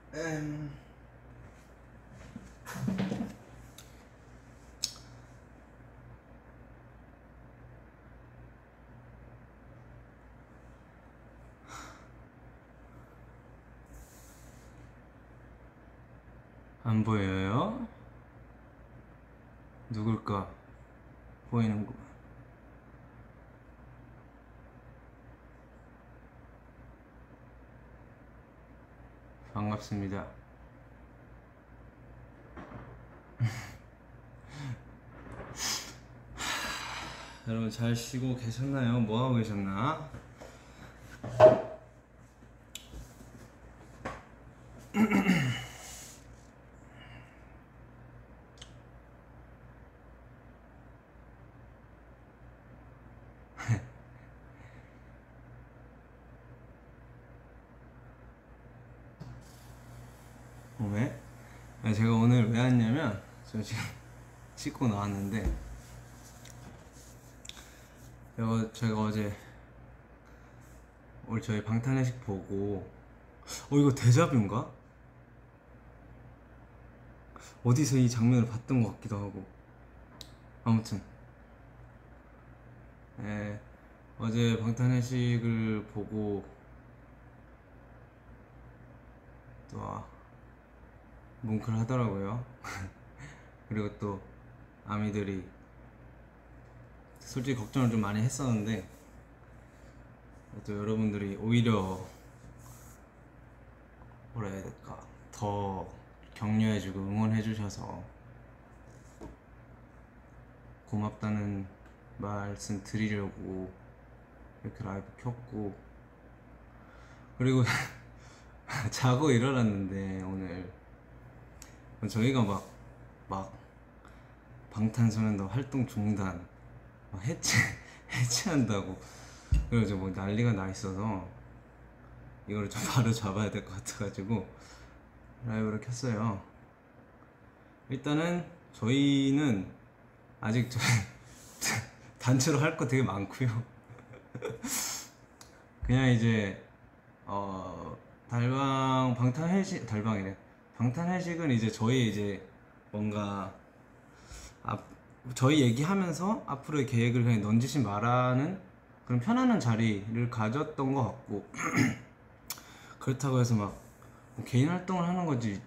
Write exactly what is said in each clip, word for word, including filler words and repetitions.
음... 안 보여요? 누굴까? 보이는구만. 반갑습니다. 여러분 잘 쉬고 계셨나요? 뭐하고 계셨나? 왜? 아니, 제가 오늘 왜 왔냐면 저 지금 씻고 나왔는데 제가, 제가 어제 오늘 저희 방탄회식 보고 어 이거 데자뷰인가? 어디서 이 장면을 봤던 것 같기도 하고 아무튼 예, 어제 방탄회식을 보고 또 아, 뭉클하더라고요. 그리고 또 아미들이 솔직히 걱정을 좀 많이 했었는데 또 여러분들이 오히려 뭐라 해야 될까 더 격려해주고 응원해주셔서 고맙다는 말씀 드리려고 이렇게 라이브 켰고 그리고 자고 일어났는데 오늘 저희가 막, 막 방탄소년단 활동 중단 막 해체, 해체한다고 그래서 뭐 난리가 나 있어서 이거를 좀 바로 잡아야 될 것 같아가지고 라이브를 켰어요. 일단은 저희는 아직 저 단체로 할 거 되게 많고요. 그냥 이제 어 달방 방탄회식 달방이래. 방탄회식은 이제 저희 이제 뭔가 앞 저희 얘기하면서 앞으로의 계획을 그냥 넌지시 말하는 그런 편안한 자리를 가졌던 것 같고 그렇다고 해서 막뭐 개인 활동을 하는 거지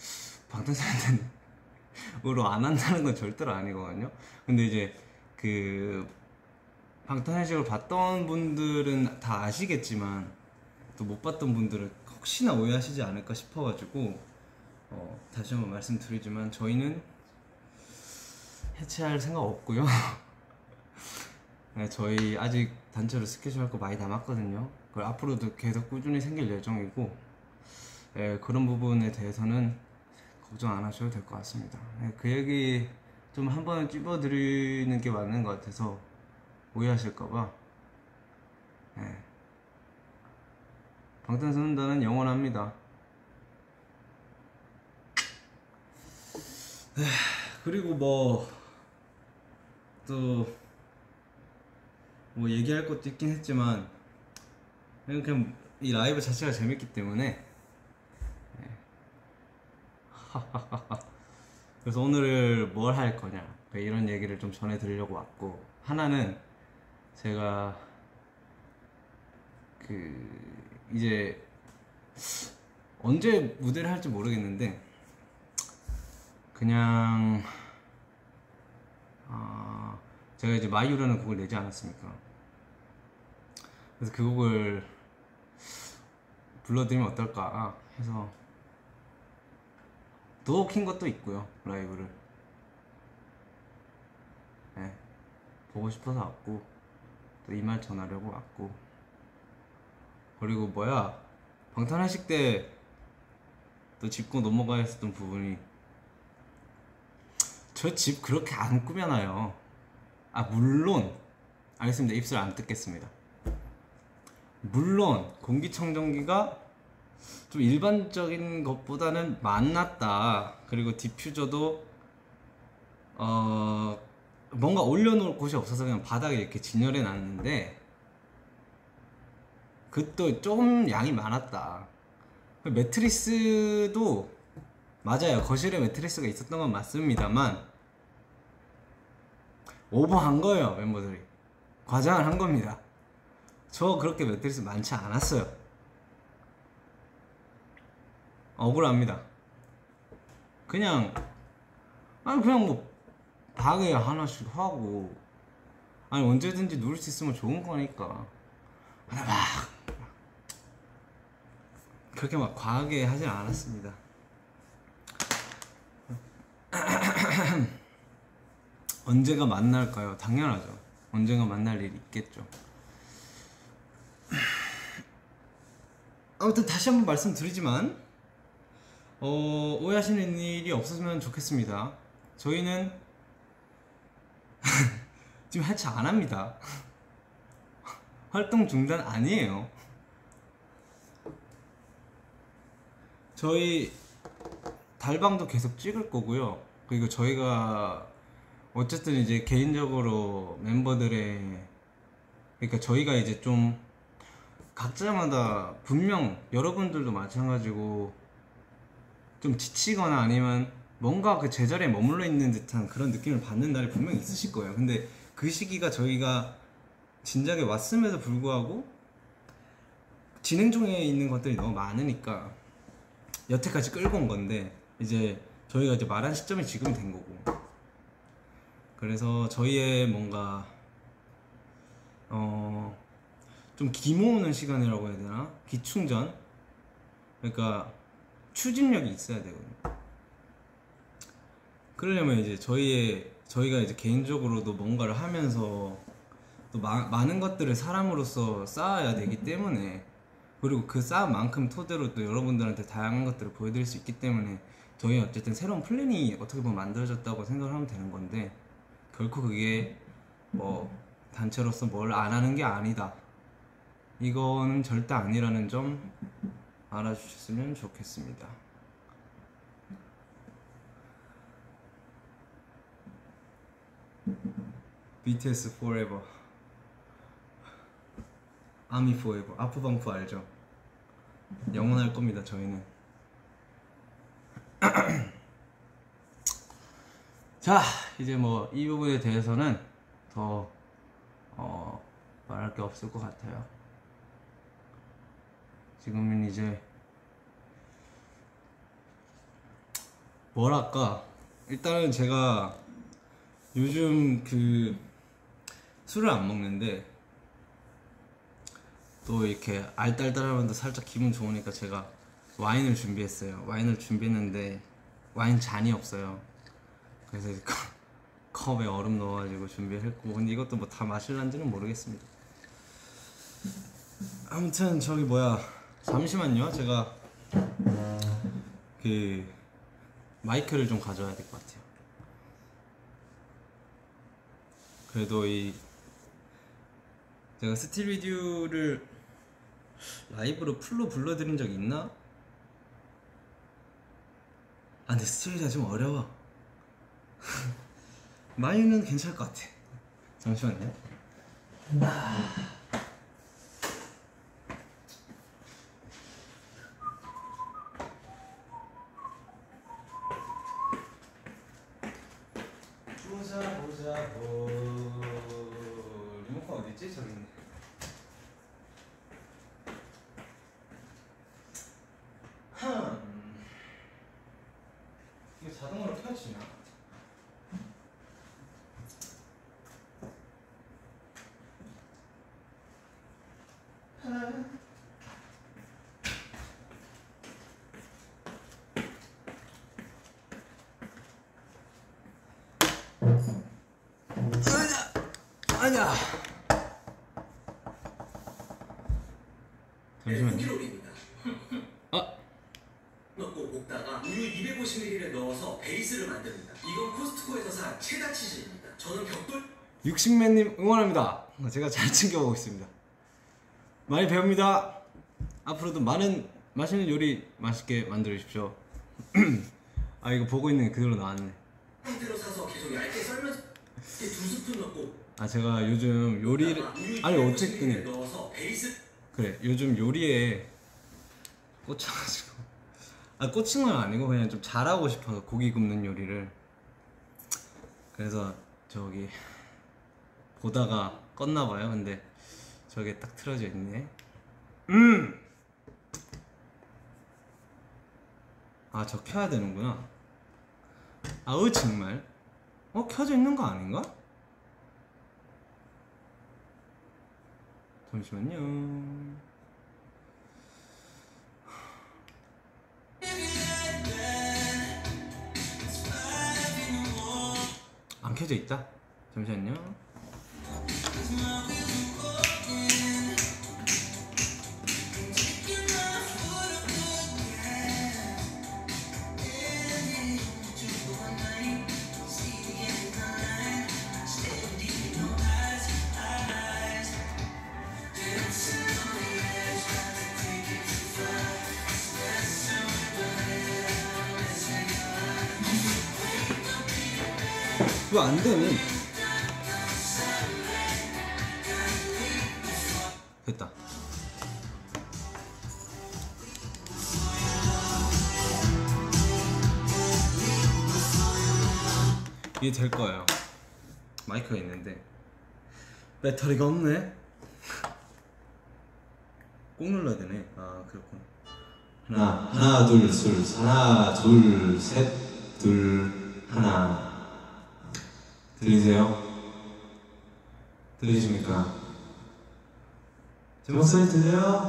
방탄소년단으로 안 한다는 건 절대로 아니거든요. 근데 이제 그 방탄회식을 봤던 분들은 다 아시겠지만 또 못 봤던 분들은 혹시나 오해하시지 않을까 싶어가지고 어, 다시 한번 말씀드리지만 저희는 해체할 생각 없고요. 네, 저희 아직 단체로 스케줄 할 거 많이 남았거든요. 그걸 앞으로도 계속 꾸준히 생길 예정이고 네, 그런 부분에 대해서는 걱정 안 하셔도 될 것 같습니다. 네, 그 얘기 좀 한 번은 찝어드리는 게 맞는 것 같아서 오해하실까봐. 네. 방탄소년단은 영원합니다. 네, 그리고 뭐 또 뭐 얘기할 것도 있긴 했지만 그냥 이 라이브 자체가 재밌기 때문에 네. 그래서 오늘 뭘 할 거냐 이런 얘기를 좀 전해드리려고 왔고 하나는 제가 그 이제 언제 무대를 할지 모르겠는데 그냥 어 제가 이제 마이유라는 곡을 내지 않았습니까? 그래서 그 곡을 불러드리면 어떨까 해서 더 킨 것도 있고요. 라이브를 네, 보고 싶어서 왔고 또 이 말 전하려고 왔고 그리고 뭐야 방탄회식 때 또 짚고 넘어가야 했었던 부분이 저 집 그렇게 안 꾸며놔요. 아 물론 알겠습니다. 입술 안 뜯겠습니다. 물론 공기청정기가 좀 일반적인 것보다는 많았다. 그리고 디퓨저도 어 뭔가 올려놓을 곳이 없어서 그냥 바닥에 이렇게 진열해 놨는데 그것도 조금 양이 많았다. 매트리스도 맞아요. 거실에 매트리스가 있었던 건 맞습니다만 오버한 거예요. 멤버들이 과장을 한 겁니다. 저 그렇게 매트리스 많지 않았어요. 억울합니다. 그냥 아니 그냥 뭐 방에 하나씩 하고 아니 언제든지 누울 수 있으면 좋은 거니까 막 그렇게 막 과하게 하진 않았습니다. 언제가 만날까요? 당연하죠. 언젠가 만날 일이 있겠죠. 아무튼 다시 한번 말씀드리지만 어, 오해하시는 일이 없었으면 좋겠습니다. 저희는 지금 해체 안 합니다. 활동 중단 아니에요. 저희 달방도 계속 찍을 거고요. 그리고 저희가 어쨌든 이제 개인적으로 멤버들의 그러니까 저희가 이제 좀 각자마다 분명 여러분들도 마찬가지고 좀 지치거나 아니면 뭔가 그 제자리에 머물러 있는 듯한 그런 느낌을 받는 날이 분명히 있으실 거예요. 근데 그 시기가 저희가 진작에 왔음에도 불구하고 진행 중에 있는 것들이 너무 많으니까 여태까지 끌고 온 건데 이제 저희가 이제 말한 시점이 지금 된 거고, 그래서 저희의 뭔가 어 좀 기모으는 시간이라고 해야 되나? 기충전? 그러니까 추진력이 있어야 되거든요. 그러려면 이제 저희의 저희가 이제 개인적으로도 뭔가를 하면서 또 마, 많은 것들을 사람으로서 쌓아야 되기 때문에, 그리고 그 쌓은 만큼 토대로 또 여러분들한테 다양한 것들을 보여드릴 수 있기 때문에 저희 어쨌든 새로운 플랜이 어떻게 보면 만들어졌다고 생각을 하면 되는 건데, 결코 그게 뭐 단체로서 뭘 안 하는 게 아니다, 이거는 절대 아니라는 점 알아주셨으면 좋겠습니다. 비티에스 Forever, 아미 Forever, 아프방프 알죠? 영원할 겁니다. 저희는. 자, 이제 뭐 이 부분에 대해서는 더 어, 말할 게 없을 것 같아요. 지금은 이제 뭐랄까, 일단은 제가 요즘 그 술을 안 먹는데 또 이렇게 알딸딸하면서 살짝 기분 좋으니까 제가 와인을 준비했어요. 와인을 준비했는데 와인 잔이 없어요. 그래서 컵에 얼음 넣어가지고 준비했고, 근데 이것도 뭐 다 마실란지는 모르겠습니다. 아무튼 저기 뭐야, 잠시만요. 제가 그 마이크를 좀 가져와야 될 것 같아요. 그래도 이 제가 스틸비듀를 라이브로 풀로 불러드린 적 있나? 아 근데 스틸비듀가 좀 어려워. 마이는 괜찮을 것 같아. 잠시만요. 보자 보자고. 리모컨 어딨지? 저기 있네. 흠. 이거 자동으로 켜지나? 아니야. 잠시만요. 아. 넣고 볶다가 우유 이백오십 밀리리터를 넣어서 베이스를 만듭니다. 이건 코스트코에서 산 체다 치즈입니다. 저는 벽돌 육식맨님 응원합니다. 제가 잘 챙겨보고 있습니다. 많이 배웁니다. 앞으로도 많은 맛있는 요리 맛있게 만들어 주십시오. 아 이거 보고 있는 게 그대로 나왔네. 상태로 사서 계속 얇게 썰면서 두 스푼 넣고. 아 제가 요즘 요리를 아니 어쨌든 넣어서 베이스 그래 요즘 요리에 꽂혀가지고 아 꽂힌 건 아니고 그냥 좀 잘하고 싶어서 고기 굽는 요리를. 그래서 저기 보다가 껐나봐요. 근데 저게 딱 틀어져 있네. 음! 아 저 켜야 되는구나. 아우 정말. 어 켜져 있는 거 아닌가? 잠시만요. 안 켜져 있다. 잠시만요. 왜 안 되니? 됐다. 이게 될 거예요. 마이크가 있는데 배터리가 없네. 꼭 눌러야 되네. 아 그렇군. 하나, 하나, 둘, 둘, 하나, 둘, 셋, 둘, 하나. 들리세요? 들리십니까? 제 목소리 들려요?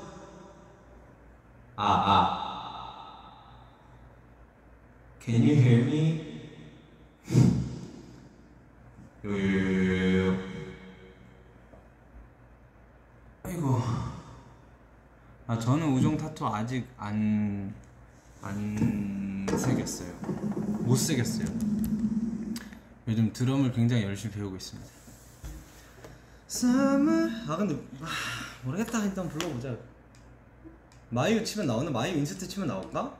아, 아. Can you hear me? 요요요요요. 아이고. 아 저는 우정 타투 아직 안 안 새겼어요. 못 새겼어요. 요즘 드럼을 굉장히 열심히 배우고 있습니다. Summer. 아 근데 아, 모르겠다. 일단 불러보자. 마이유 치면 나오나? 마이유 인스트 치면 나올까?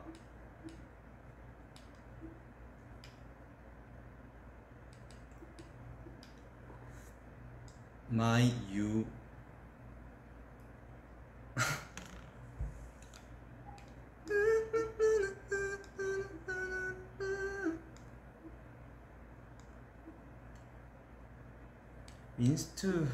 마이유. 인스트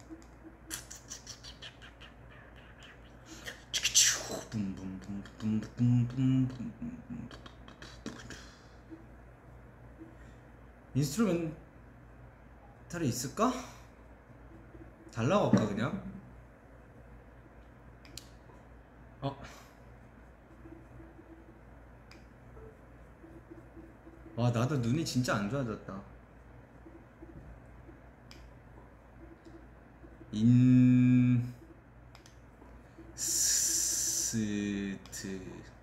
인스트루멘탈이 있을까? 달라고 할까 그냥? 어. 와 나도 눈이 진짜 안 좋아졌다. 인스트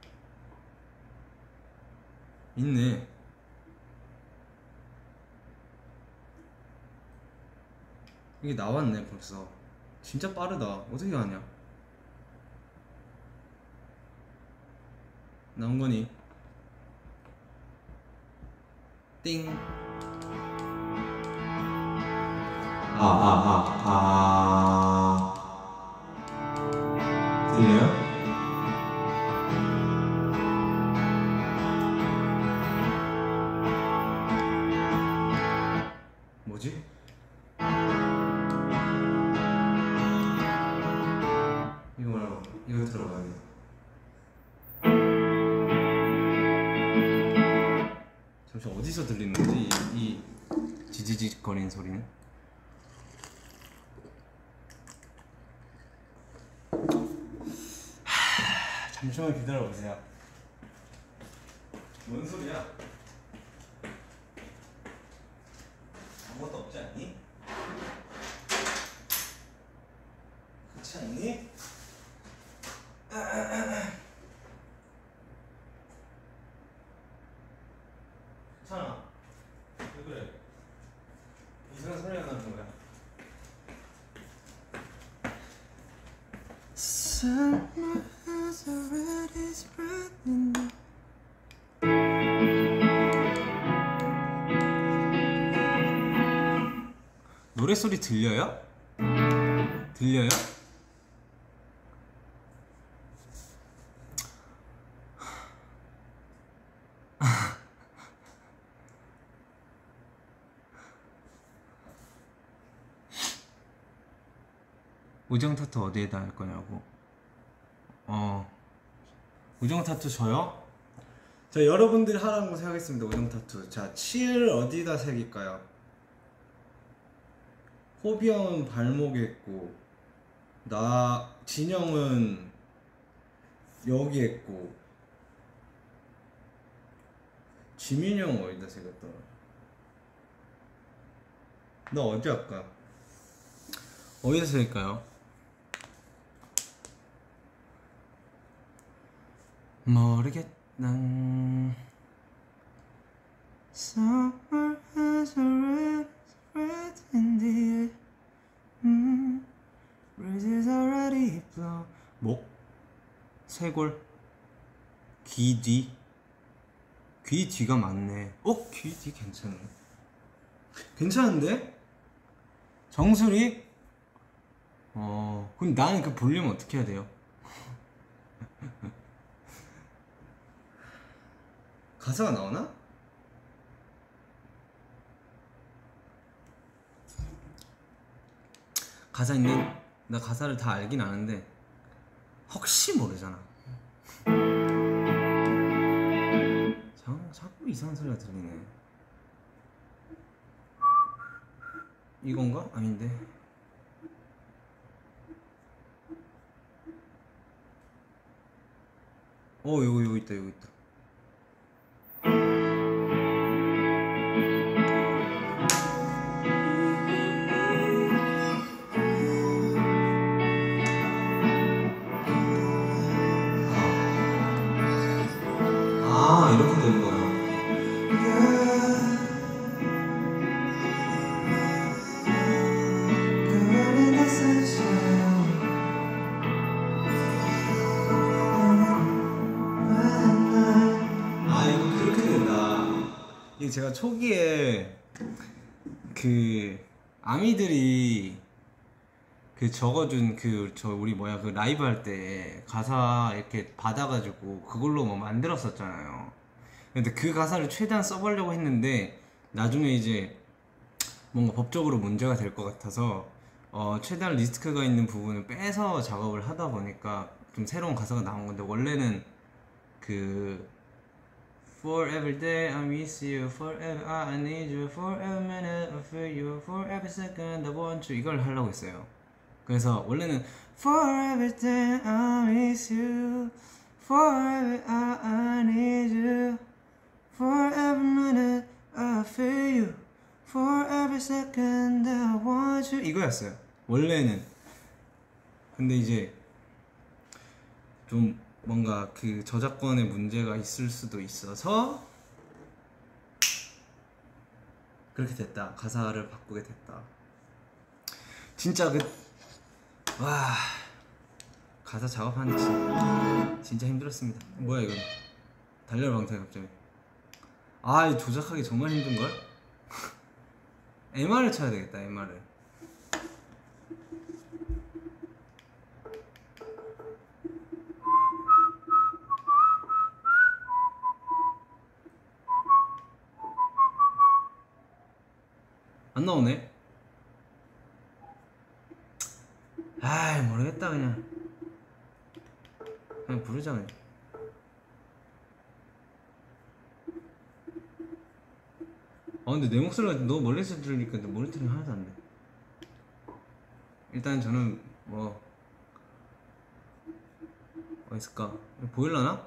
있네. 이게 나왔네 벌써. 진짜 빠르다. 어떻게 하냐? 나온 거니? 띵. 아, 아, 아, 아. 들려요? 뭐지? 이거 말고 이거 들어봐야 돼. 잠시 어디서 들리는 거지? 이, 이 지지직 거리는 소리는? 하, 잠시만 기다려보세요. 뭔 소리야? 아무것도 없지 않니? 그렇지 않니? 괜찮아. 왜 그래? 이상한 소리가 나는 거야. Summer has already spreading. 노래 소리 들려요? 들려요? 우정 타투 어디에다 할 거냐고. 어 우정 타투 저요? 자, 여러분들이 하라는 거 생각했습니다. 우정 타투. 자, 칠 어디다 새길까요? 호비 형은 발목에 있고, 나 진영은 여기 있고, 지민이 형 어디다 새겼더라? 나 어디 할까? 어디다 새길까요? 모르겠다. Summer has already spread in the air. Mm, breezes already blow. 목, 쇄골, 귀 뒤. 귀 뒤가 많네. 어? 귀 뒤 괜찮네. 괜찮은데? 정수리? 어, 그럼 나는 그 볼륨 어떻게 해야 돼요? 가사가 나오나? 가사 있는, 나 가사를 다 알긴 아는데 혹시 모르잖아. 자, 자꾸 이상한 소리가 들리네. 이건가? 아닌데. 어, 여기 여기 있다, 여기 있다. 아, 이렇게 되는 거예요. 아, 이거 그렇게 된다. 이게 제가 초기에 그 아미들이 그 적어준 그 저 우리 뭐야 그 라이브 할 때 가사 이렇게 받아가지고 그걸로 뭐 만들었었잖아요. 근데 그 가사를 최대한 써보려고 했는데 나중에 이제 뭔가 법적으로 문제가 될 것 같아서 어 최대한 리스크가 있는 부분을 빼서 작업을 하다 보니까 좀 새로운 가사가 나온 건데, 원래는 그 For every day I miss you, forever I need you, for every minute I feel you, for every second I want you, 이걸 하려고 했어요. 그래서 원래는 For every day I miss you, for every I, I need you, for every minute I feel you, for every second I want you, 이거였어요 원래는. 근데 이제 좀 뭔가 그 저작권에 문제가 있을 수도 있어서 그렇게 됐다. 가사를 바꾸게 됐다. 진짜 그 와 가사 작업하는 게 진짜, 진짜 힘들었습니다. 뭐야 이거 달려라 방탄이 갑자기. 아 이 조작하기 정말 힘든걸? 엠알을 쳐야 되겠다. 엠알을 안 나오네. 아이 모르겠다. 그냥 그냥 부르자 그냥. 아 근데 내 목소리가 너무 멀리서 들으니까 모니터링 하나도 안 돼. 일단 저는 뭐 어디 있을까? 보일라나?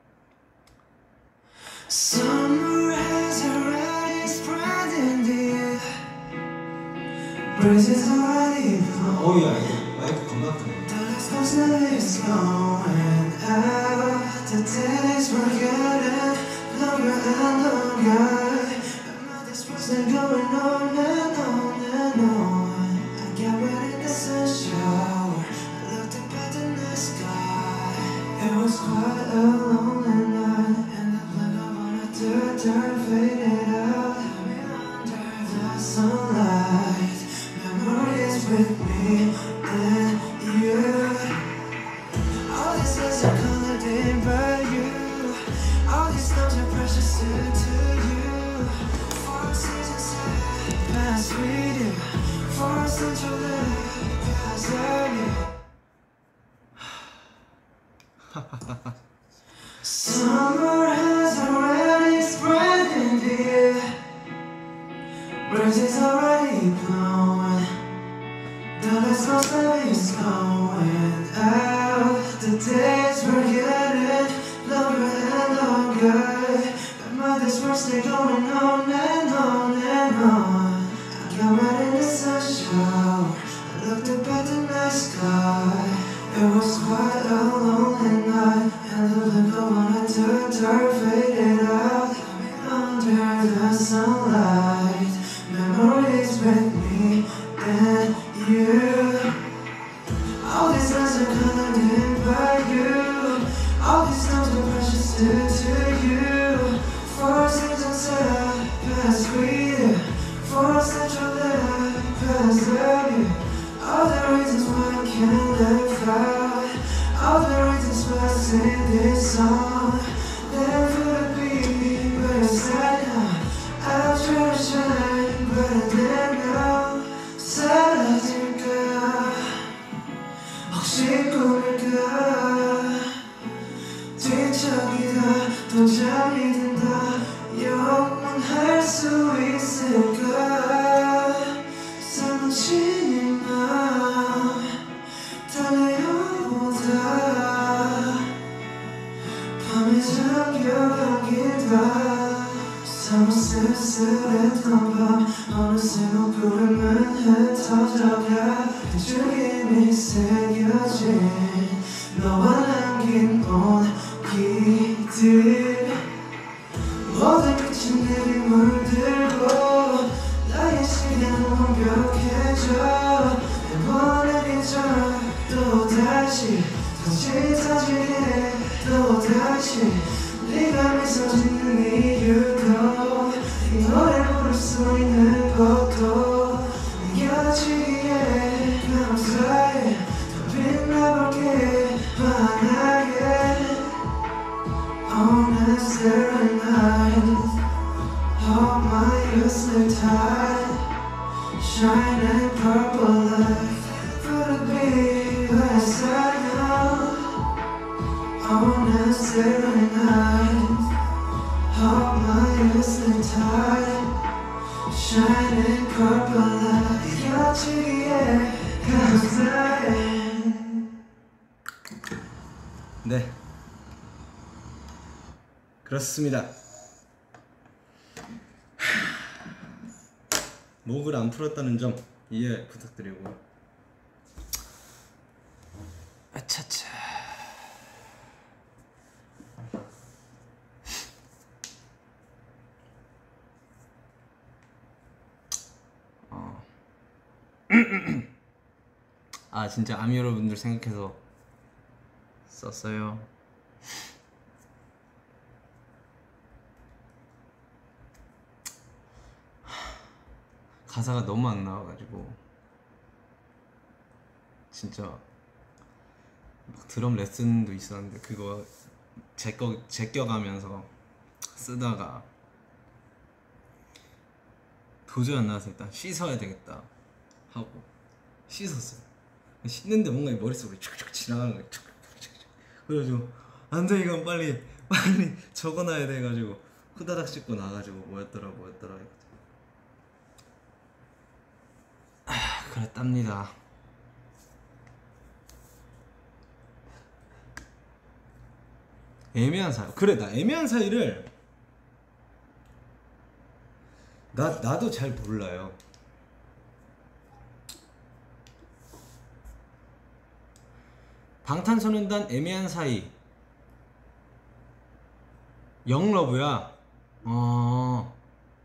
Summer has already spread in the air. Breezes already blow. 어이야, 이거 마이크 겁나 크네. The last closer is going out. The days were getting longer and longer. But now this wasn't going on and on and on. I got wet in the sunshine. I looked up at the night sky. It was quite a lonely night, and the blink of an eye turned, turned, faded out. Under the sunlight, memories with me and you. All these days are colored in by you. All these times are precious to Summer has already spread in the air. Breezes already blowing. The last month is going out. The days we're getting longer and longer. But my days were still going on and on and on. I got right in the sunshine. I looked up at the night sky. It was quite a lonely night, and the window when I turned her faded out. Under the sunlight, memories with me and you. All these nights are colored by you. All these times are precious to, to you. For seasons that pass sweet, for central that pass dirty. All the reasons why I can't live out. All the reasons why I sing this song. Never be better side now. I'll try to shine better than now. 사라질까 혹시 꿈일까. 뒤척이다 또 잠이 든다. 영원할 수 있을까. 사무치는 맘 달려보다 밤에 잠겨가긴 봐. 사무 쓸쓸했던 밤 어느새 구름은 흩어져가. 주임이 새겨진 너와 남긴 온기들. 모든 빛이 내게 물들고 나의 시간은 완벽해져. 이번엔 잊어 또다시 다시 터지게 또다시. 네가 미소 짓는 이유도 이 노래 부를 수 있는 것도 이겨지기에 감사해. 더 빛나볼게 환하게. On a starry night, all my useless tide, shining purple light, could be less I know. On a starry night, all my useless tide, shining purple light, 곁이기에 감사해. 네, 그렇습니다. 목을 안 풀었다는 점 이해 부탁드리고. 아차차. 어. 아 진짜 아미 여러분들 생각해서 썼어요. 가사가 너무 안 나와가지고 진짜 막 드럼 레슨도 있었는데 그거 제껴, 제껴가면서 쓰다가 도저히 안 나와서 일단 씻어야 되겠다 하고 씻었어요. 씻는데 뭔가 머릿속으로 촉촉 지나가는 거예요. 그래가지고 안돼 이건 빨리 빨리 적어놔야 돼가지고 후다닥 씻고 나가지고 뭐였더라 뭐였더라 아, 그랬답니다. 애매한 사이. 그래 나 애매한 사이를 나 나도 잘 몰라요. 방탄소년단 애매한 사이. 영러브야. 어.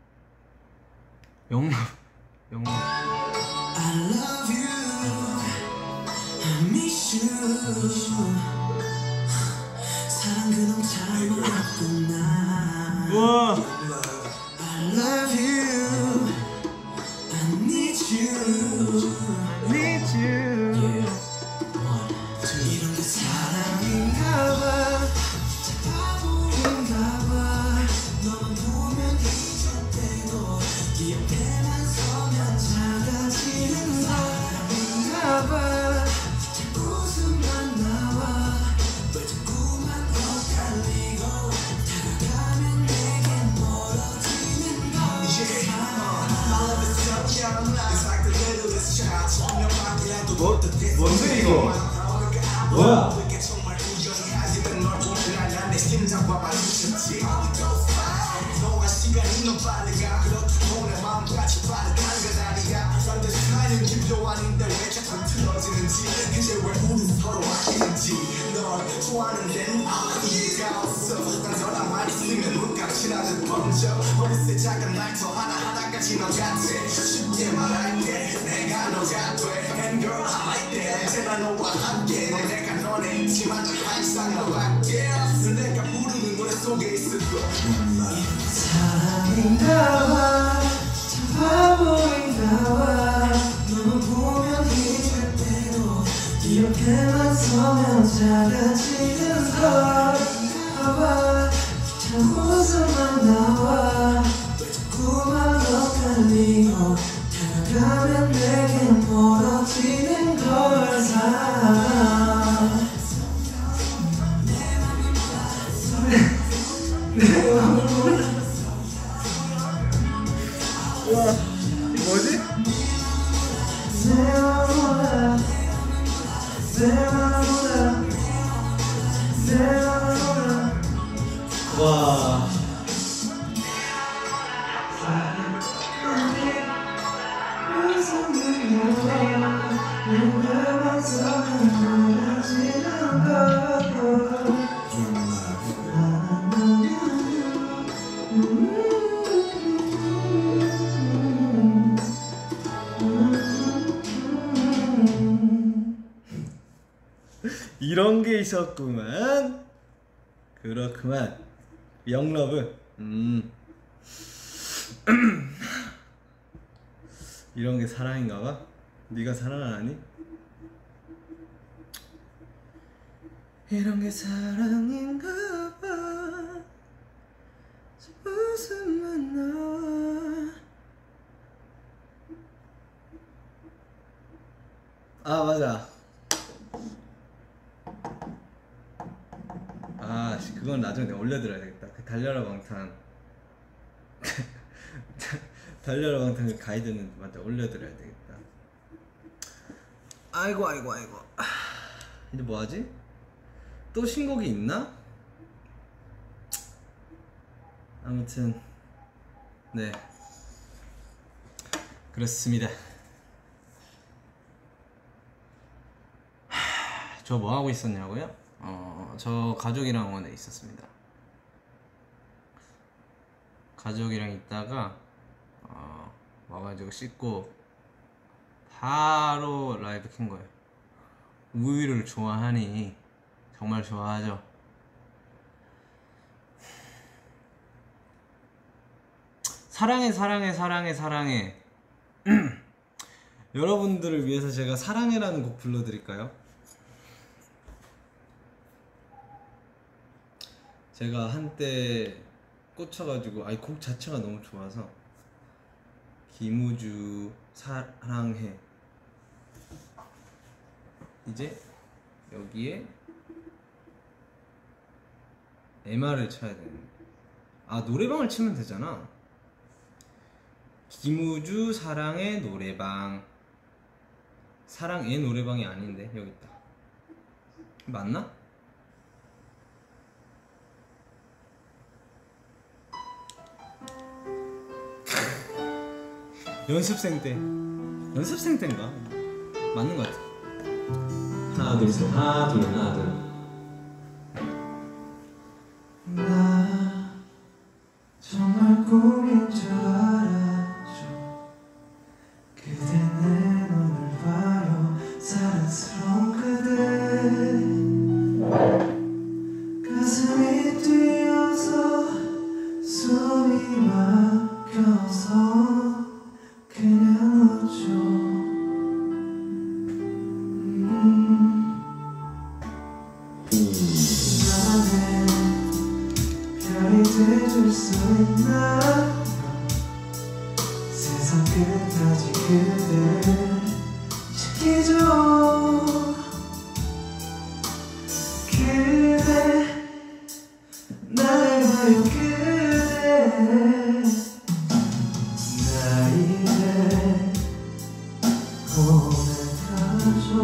영러브. 영러브. I love you, I miss you. 사랑 그동 잘 몰랐구나. 우와. I love you, I need you, Need you. yeah. 이런 게 사랑인가봐, 바보인가봐. 너만 보면 잊을 때도 네 옆에만 서면 작아지는 사랑인가봐. 자꾸 웃음만 나와 왜 자꾸만 엇갈리고 뭐 뭔데 이거? 뭐야? 사랑인가봐 참 바보인가봐 너만 보면 힘들 때도 이렇게만 서면 작아지는 걸까봐 참 웃음만 나와 자꾸만 엇갈리고 다가가면 내겐 멀어지는 걸 사랑 내 맘을 몰라 와 뭐지? 내 맘을 몰라 내 맘을 몰라 내 맘을 몰라 와. 웃음을 나와 누구만 서면 멀어지는 걸 이런 게 있었구만. 그렇구만. 영러브. 음. 이런 게 사랑인가봐. 네가 사랑 안 하니? 이런 게 사랑인가봐. 웃음만 나와. 아 맞아. 아, 씨, 그건 나중에 내가 올려드려야 되겠다. 그 달려라 방탄. 달려라 방탄 그 가이드는 맞다 올려드려야 되겠다. 아이고 아이고 아이고. 아, 이제 뭐하지? 또 신곡이 있나? 아무튼 네 그렇습니다. 저 뭐하고 있었냐고요? 어, 저 가족이랑 원에 있었습니다. 가족이랑 있다가 어, 와가지고 씻고 바로 라이브 킨 거예요. 우유를 좋아하니 정말 좋아하죠. 사랑해 사랑해 사랑해 사랑해. 여러분들을 위해서 제가 사랑해라는 곡 불러드릴까요? 제가 한때 꽂혀가지고 아이 곡 자체가 너무 좋아서 김우주 사랑해. 이제 여기에 엠알을 쳐야 되는데 아 노래방을 치면 되잖아. 김우주 사랑해 노래방. 사랑해 노래방이 아닌데 여기 있다. 맞나? 연습생 때 연습생 때인가? 맞는 것 같아. 하나 둘 셋 하나 둘 하나 둘. 나 정말 꿈인 줄 알았죠. 그대 내 눈을 봐요 사랑스러운 그대. 가슴이 뛰어서 숨이 막혀서 그냥 웃죠. 음, 나는 별이 돼줄 수 있나요? 세상 끝까지 그대를 지키죠. 그대 나를 봐요 그대. 나 이제 고백하죠.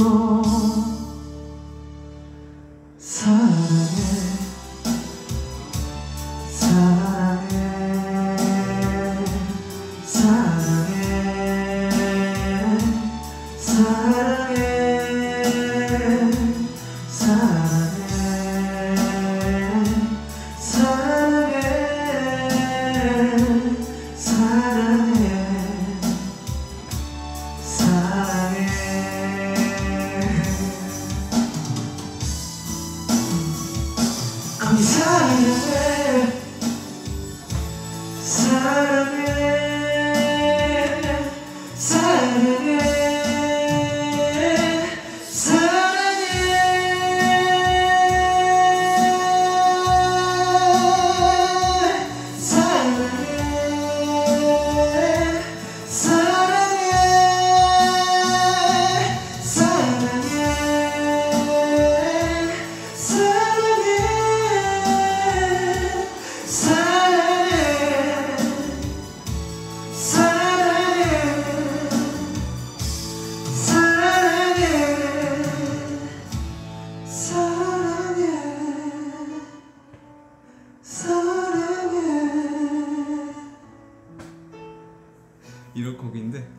이런 곡인데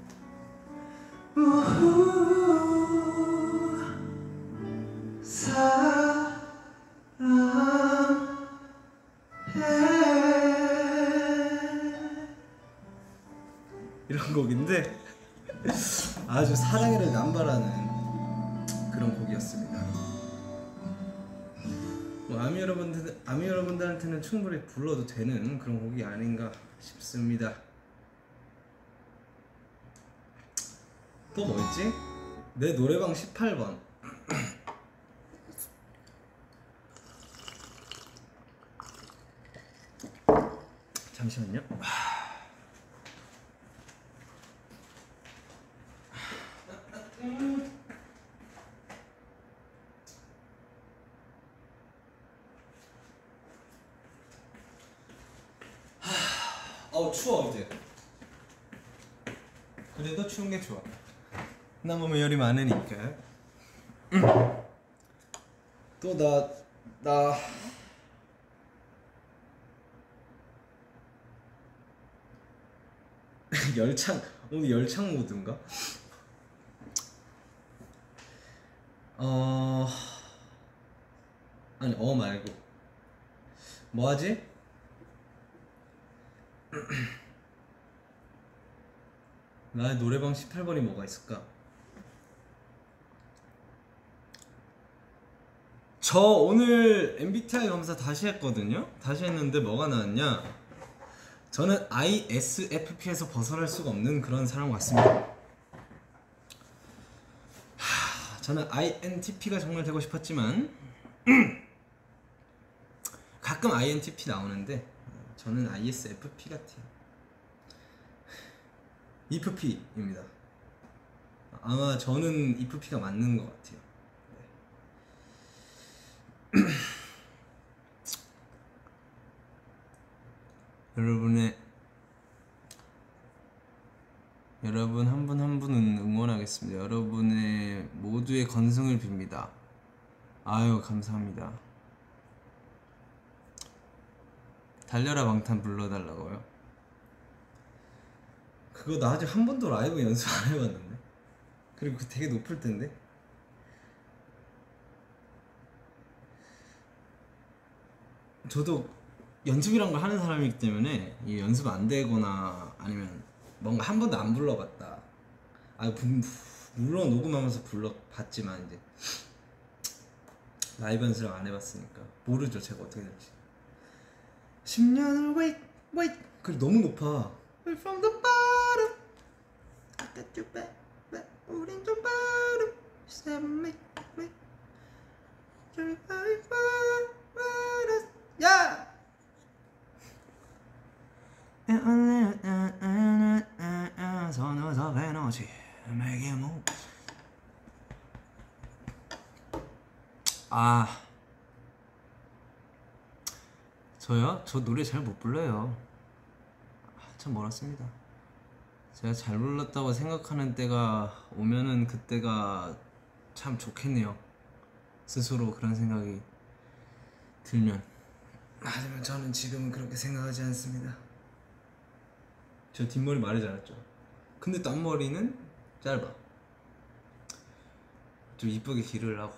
이런 곡인데 아주 사랑을 남발하는 그런 곡이었습니다. 뭐 아미 여러분들 아미 여러분들한테는 충분히 불러도 되는 그런 곡이 아닌가 싶습니다. 또 뭐였지? 내 노래방 십팔 번. 잠시만요. 어우 추워 이제. 그래도 추운 게 좋아. 남으면 열이 많으니까. 또 나 나 열창 오늘 열창 모드인가? 어 아니 어 말고 뭐 하지? 나의 노래방 십팔 번이 뭐가 있을까? 저 오늘 엠비티아이 검사 다시 했거든요? 다시 했는데 뭐가 나왔냐? 저는 아이에스에프피에서 벗어날 수가 없는 그런 사람 같습니다. 하, 저는 아이엔티피가 정말 되고 싶었지만 가끔 아이엔티피 나오는데 저는 아이에스에프피 같아요. 이프피입니다. 아마 저는 이프피가 맞는 것 같아요. 네. 여러분의 여러분 한 분 한 분은 응원하겠습니다. 여러분의 모두의 건승을 빕니다. 아유 감사합니다. 달려라 방탄 불러달라고요? 그거 나 아직 한 번도 라이브 연습 안 해봤는데. 그리고 그 되게 높을 텐데. 저도 연습이란 걸 하는 사람이기 때문에 이 연습 안 되거나 아니면 뭔가 한 번도 안 불러봤다. 아 물론 녹음하면서 불러봤지만 이제 라이브 연습을 안 해봤으니까 모르죠 제가 어떻게 될지. 십 년을 wait wait 그게 너무 높아. From the bottom, I got you back, back. 우린 좀 bottom, seven make me. 야! 선호서 에너지 매게 뭐. 아, 저요? 저 노래 잘 못 불러요. 참 멀었습니다. 제가 잘 불렀다고 생각하는 때가 오면은 그때가 참 좋겠네요. 스스로 그런 생각이 들면. 하지만 저는 지금은 그렇게 생각하지 않습니다. 저 뒷머리 말이 자랐죠. 근데 또 앞머리는 짧아. 좀 이쁘게 기르려고.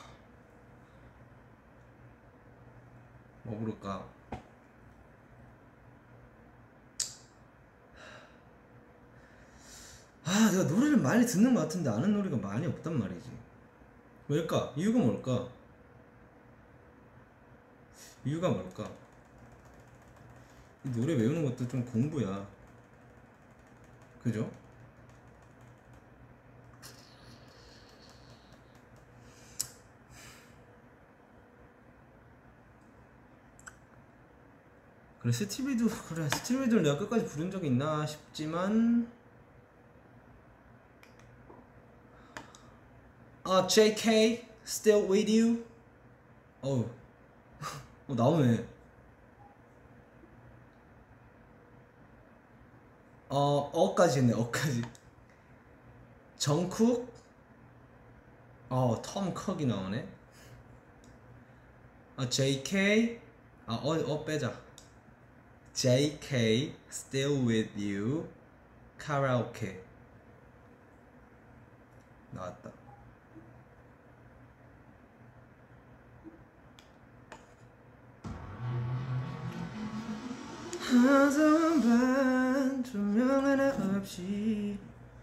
뭐 부를까? 아 내가 노래를 많이 듣는 것 같은데 아는 노래가 많이 없단 말이지. 왜일까? 이유가 뭘까? 이유가 뭘까? 이 노래 외우는 것도 좀 공부야. 그죠? 그래 스티비도 그래 스티비도를 내가 끝까지 부른 적이 있나 싶지만 아 제이케이 Still With You 어우 어 나오네. 어 어까지 했네. 어까지. 정쿡 어톰 쿡이 나오네. 아 제이케이 아어 어 빼자. 제이케이 Still With You 카라오케 나왔다. 어두운 밤 조명 하나 없이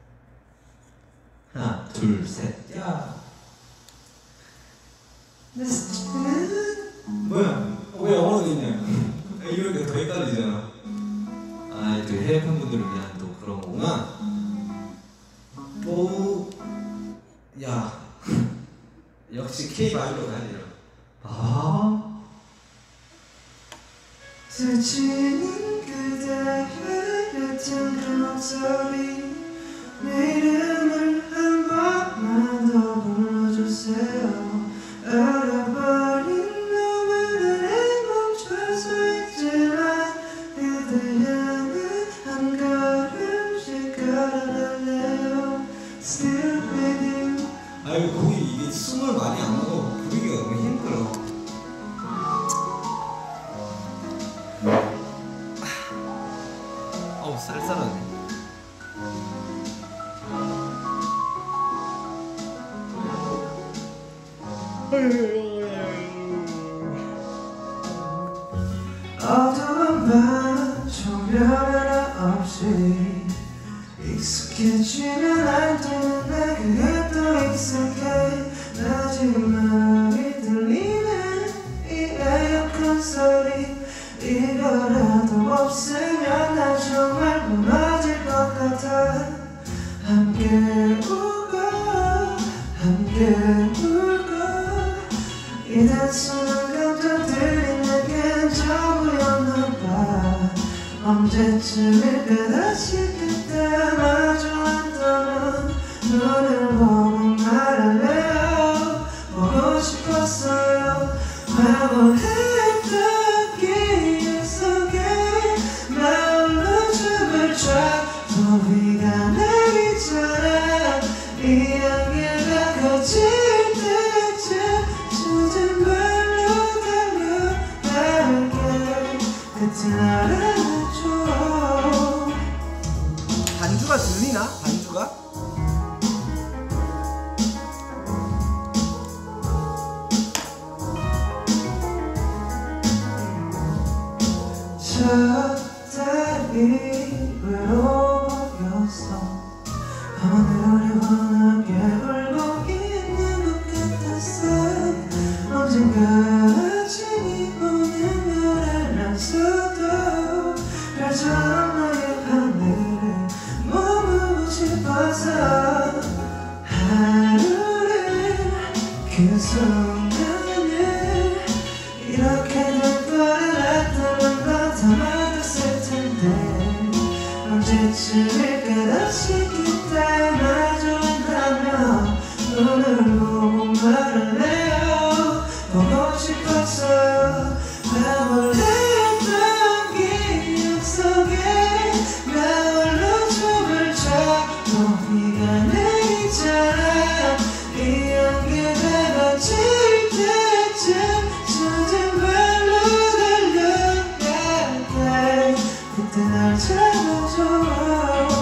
하나 둘 셋 야. 뭐야? 왜 영어로 있냐? 이렇게 더 헷갈리잖아. 아, 또 해외 팬분들을 위한 또 그런 거구나. 뭐, 야, 역시 K 말로 가야 돼요. 아, 스치는 그대의 옅은 그 목소리 내 이름을 한 번만 더 불러주세요. 얼어버린 너무나에 멈춰서 있지만 그대 향해 한 걸음씩 걸어갈래요. Still with you. 아이고 거기 이게 숨을 많이 안 하고 부르기가 너무 힘들어. 어우 쌀쌀하네. 어두운 밤 조명 하나 없이 익숙해지면 안 되는 내 그게 또 익숙해. 마지막이 들리는 이 에어컨 소리 이거라도 없으면 난 정말 무너질 것 같아. 함께 울고 함께 울고 이 단순한 감정들이 내겐 전부였나봐. 언제쯤일까 다시 그때 마주 앉아면 눈을 보고 말할래요. 보고 싶었어요. 황홀했던 기억 속에 나홀로 춤을 춰. 소리가 내리잖아. 이 향기가 거칠 때쯤 젖은 발로 달려갈게. 끝을 알아줘. 반주가 들리나? 반주가? 저 달이 외로워였어. 하늘을 환하게 울고 있는 것 같았어. 언젠가 아침이 오는 별알면서도 별처럼 나의 하늘을 머무고 싶어서 하루를 그 순간을 이렇게 될 거를 알았다는 건 다 맞았을 텐데 언제쯤일까 다시 그때 마주 한다면 눈을 보고 말할래요. 보고 싶었어요. 황홀했던 기억 속에 나 홀로 춤을 춰. 비가 내리잖아. 이 향기가 거칠 때쯤 젖은 발로 달려갈게. 그때 날 잡아줘.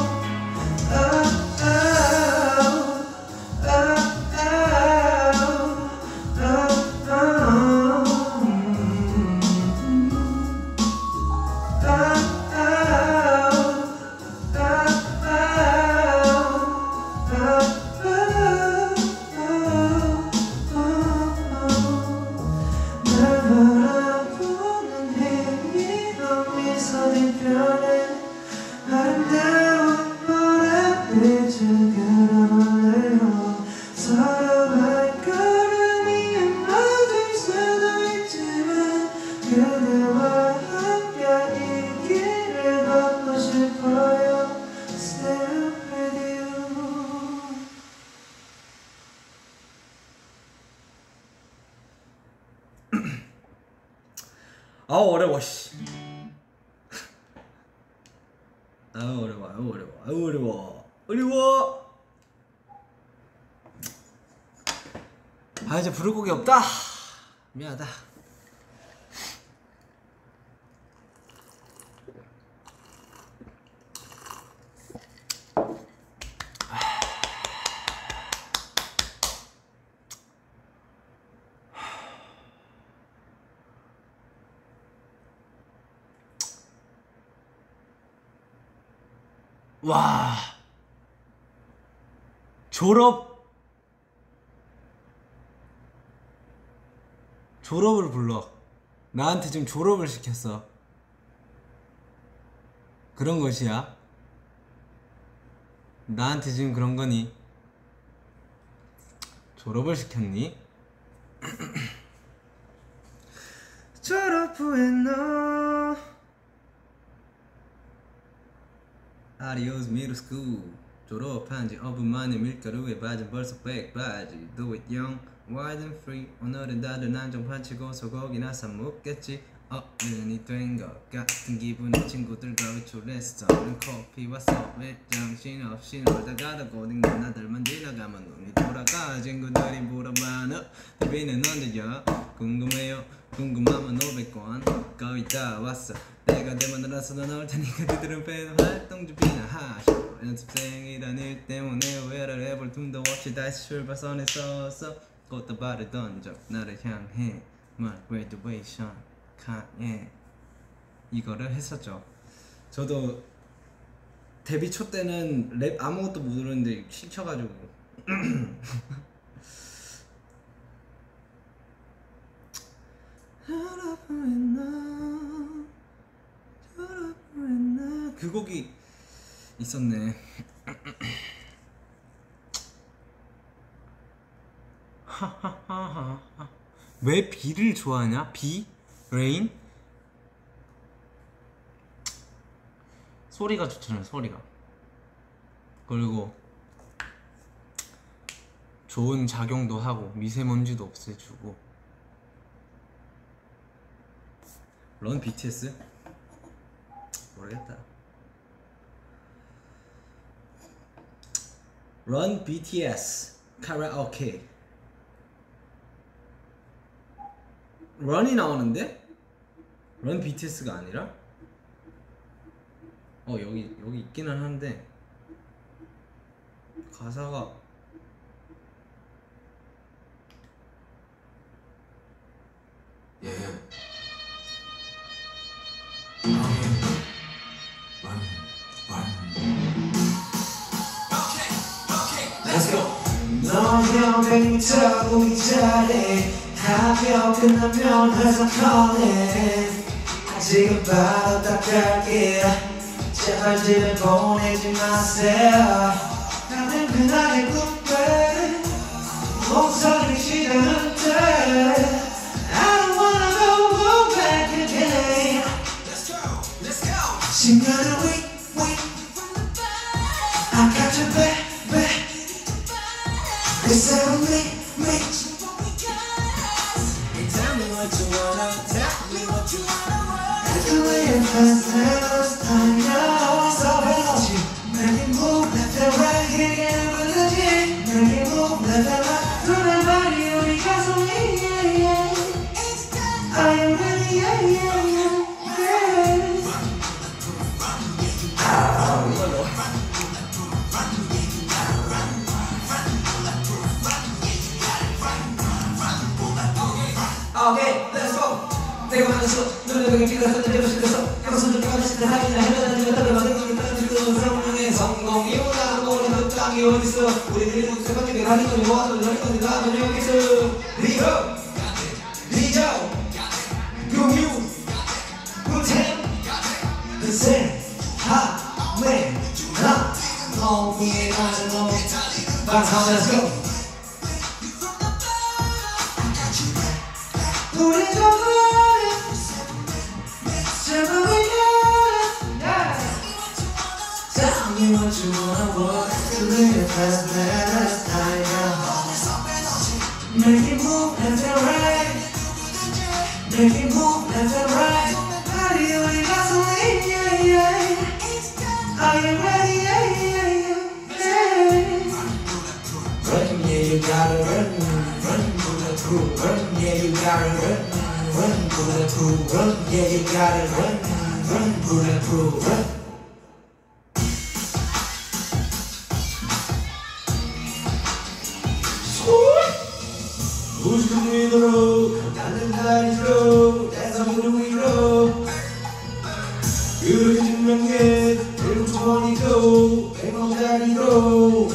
날 바라보는 희미한 미소 뒤편에 아름다운 보랏빛을 그려볼래요. 서로 발걸음이 안 맞을 수도 있지만 그대와 함께 이 길을 걷고 싶어요. Still with you. 아우 어려워 씨. 아우 어려워 아우 어려워 아우 어려워 어려워. 아 이제 부를 곡이 없다. 미안하다. 와 졸업 졸업을 불러. 나한테 지금 졸업을 시켰어. 그런 것이야. 나한테 지금 그런 거니? 졸업을 시켰니? 졸업 후에 너 아리오스 미드스쿨 졸업한 지 오 분 만에 밀가루에 빠진 벌써 백바지 Do it young, wild and free 오늘은 다들 난좀 파치고 소고기나 사 먹겠지 어른이 된 것 같은 기분에 친구들과 외출했어 는 커피와 서베 정신없이 놀다가다 고딩 누나들만 지나가면 눈이 돌아가 친구들이 물어봐 너 티비는 언제야 궁금해요 궁금하면 오백 원 거의 다 왔어 내가 되면 알아서 넣을 테니까 그들은 팬 활동 준비나 하셔 연습생이란 일 때문에 오해를 해볼 틈도 없이 다시 출발선에 서서 꽃다발을 던져 나를 향해 My graduation 예 이거를 했었죠. 저도 데뷔 초 때는 랩 아무것도 못 들었는데 시켜가지고 그 곡이 있었네. 왜 비를 좋아하냐? 비? 레인? 소리가 좋잖아요. 소리가. 그리고 좋은 작용도 하고 미세먼지도 없애주고. 런 비티에스? 모르겠다. 런 비티에스 카라오케. 런이 나오는데? 런 비티에스가 아니라? 어 여기 여기 있기는 한데 가사가 예. Let's go. 너형 백미 타고 잘해 학교 끝나면 회사 커네 아직은 바로 닦을게 제발 집에 보내지 마세요 나는 그날의 꿈에 목소리 시작하는데 I don't wanna go, go back again Let's go, let's go 신나는 wait, wait I got your back, back They say I'm me, me Tell me what you wanna, tell me what you wanna The way it feels last time now So energy Make it move left and right Hitting it with the G Make it move left and right 눈을 많이 우리 가슴이 yeah, yeah. Are you ready? Yeah, yeah, yeah, yeah. Okay, let's go. 내가 만났어. 눈을 보게 비가서 내려고 싶었어. 약속 좀 가지시는 하이나 해변한 지가 다들 많은 걸 따라주고 성공의 성공이 오다 모르는 땅이 어딨어. 우리들이 모두 생각해 가는 건 모아서 저리 건데 나는 여기 있어. 리허, 리저, 유유, 구템, 그새, 하메, 나, 너 위에 가는 너. 방송 let's go. 우리 정말 제발 we got it Tell me what you wanna walk To live fast last time Make it move left and right Make it move left and right Body 우리 가슴이 yeah yeah Are you ready yeah yeah yeah Run yeah you gotta run Run bulletproof run yeah you gotta run Run bulletproof run yeah you gotta run Run bulletproof run 우주를 위로 나는 다리로 대성을 위로 그렇게 증명해 일곱 주머니도 백원짜리도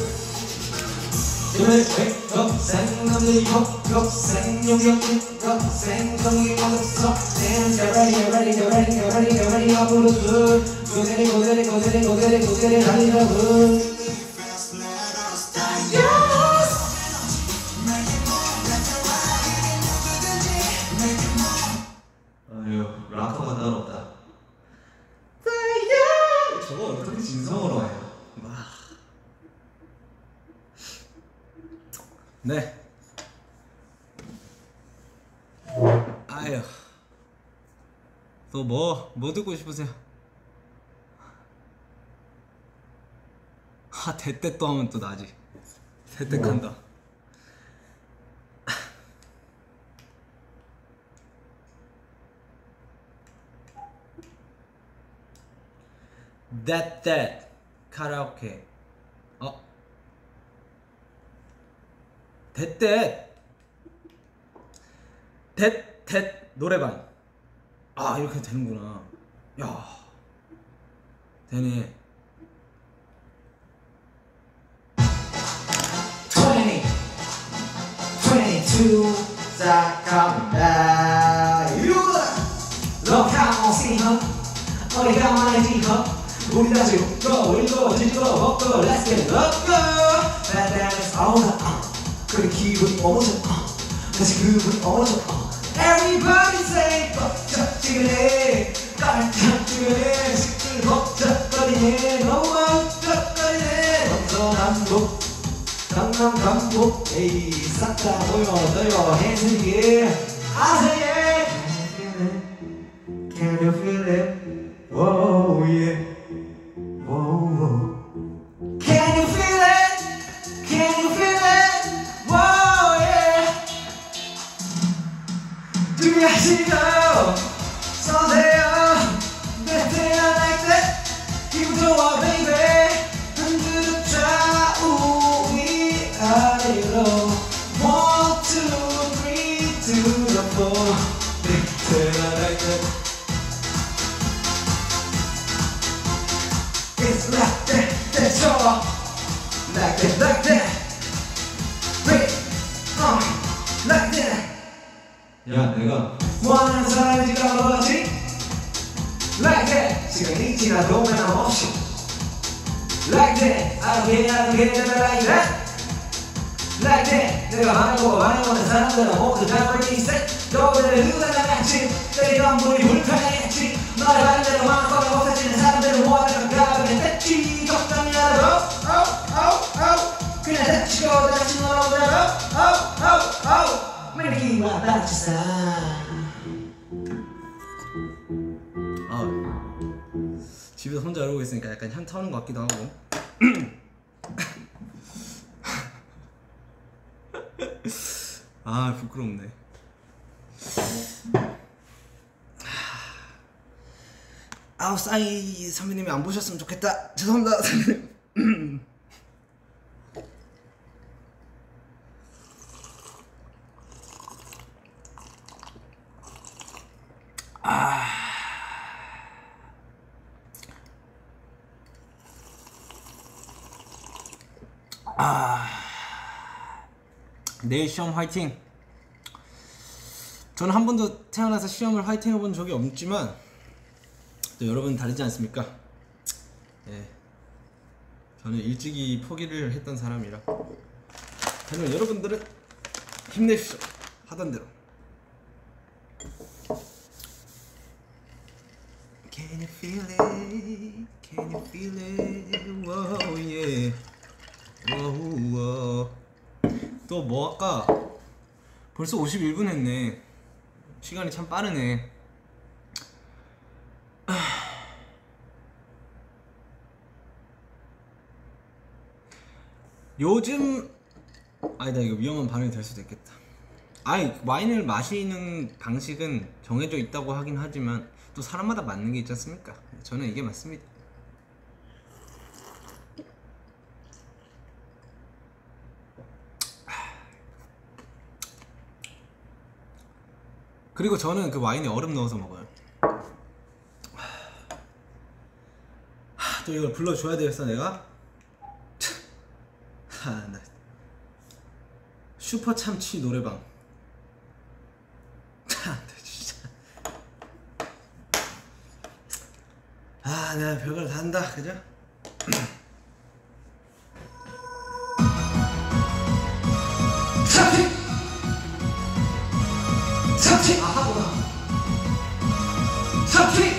생 남들이 걷고 생용병 걷고 생정이 걷었어 Get ready, get ready, get ready, get ready, get ready 앞으로 쭉 고대리 고대리 고대리 고대리 고대리 달리라고 아유 락커가 따로 없다 저거 어떻게 진성으로 해요? 네. 아유. 또 뭐, 뭐 듣고 싶으세요? 아, 대때 또 하면 또 나지. 대때 간다. That that 카라오케. 어? 대대 대대 노래방. 아 이렇게 되는구나. 야 되네. twenty, twenty-two start coming back. You look how see her. 어디가 많이 지커. 우리 다시 웃고 울고 지고 먹고 Let's get up go. That dance all the 그래 기분이 어머져 다시 그분이 어머져 Everybody say 벅적지근해 깔짝지근해 시끌 벅적거리네 너무 벅적거리네 동서남북 강남강북 에이 싹 다 모여들어 해수기에 아세예 Can you feel it? Whoa yeah Whoa whoa Can you feel it? Can you feel it? Whoa yeah 준비하시고 서세요 Better like that 기분 좋아 baby 흔들어 좌우 위아래로 One, two, three to the four Better like that It's like that, that's all Like that, like that Wait, uh, like that 야 내가 원하는 사람인지 까먹었지 Like that 시간이 지나도 변함없이 Like that I don't care, I don't care, never like that Like that 내가 말하고 말해보는 사람들은 모두 다 breaking set 너희들은 누가 나같이 때리던 물이 불편했지 너의 반대로 마음껏 없어지는 사람들은 모아서 가볍게 됐지 걱정이 하나도 Oh, oh, oh 그냥 다치고 다시 놀아보자고 Oh, oh, oh 밀기와 다치사 아 집에서 혼자 이러고 있으니까 약간 현타 오는 것 같기도 하고. 아 부끄럽네. 아우 싸이 선배님이 안 보셨으면 좋겠다. 죄송합니다 선배님. 아. 아. 내일 시험 화이팅. 저는 한 번도 태어나서 시험을 화이팅 해본 적이 없지만 또 여러분 다르지 않습니까? 예. 저는 일찍이 포기를 했던 사람이라 저는 여러분들은 힘내십시오. 하던 대로. Can you feel it? Can you feel it? Whoa, yeah. Whoa, whoa. 또 뭐 할까? 벌써 오십일 분 했네. 시간이 참 빠르네. 요즘 아니다 이거 위험한 반응이 될 수도 있겠다. 아니 와인을 마시는 방식은 정해져 있다고 하긴 하지만 또 사람마다 맞는 게 있지 않습니까? 저는 이게 맞습니다. 그리고 저는 그 와인에 얼음 넣어서 먹어요. 또 이걸 불러줘야 되겠어 내가. 하, 나 슈퍼 참치 노래방. 하, 진짜. 아, 내가 별걸 다 한다, 그죠? 참치! 참치! 아, 하구나. 참치!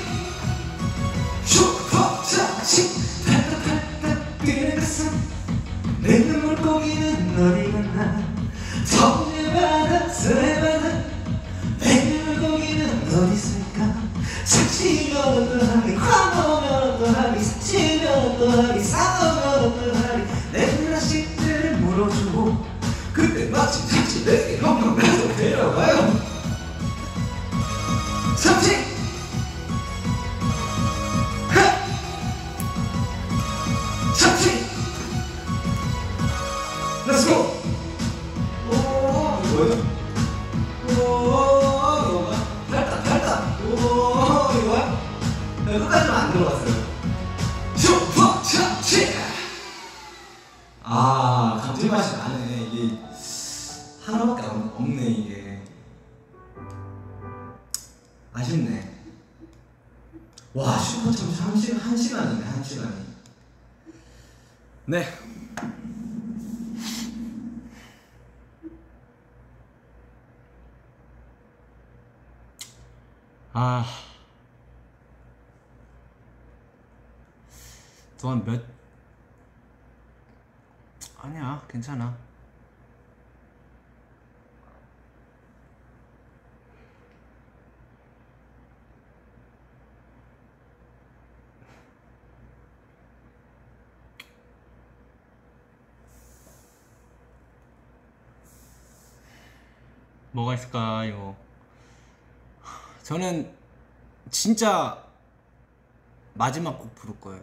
슈퍼 참치! 팔딱팔딱 뛰는 가슴 내 눈물고기는 어디 갔나 서울의 바다 서해 바다 내 눈물고기는 어디 있을까 참치면 어떠하니 광어면 어떠하니 사치면 어떠하니 상어면 어떠하니 내 눈아씨들을 물어주고 그때 마침 참치 내게 형광나도 데려가요 참치! 참치! Let's go! 오, 이거야? 오, 이거야? 팔다, 팔다! 오, 이거야? 네, 끝까지는 안 들어갔어요. 슈퍼 참치! 아, 감칠맛이 나네. 이게 하나밖에 없네, 이게. 아쉽네. 와, 슈퍼 참치 한 시간, 한 시간이네, 한 시간이. 네. 아, 또한 몇 아니야, 괜찮아. 뭐가 있을까요? 저는 진짜 마지막 곡 부를 거예요.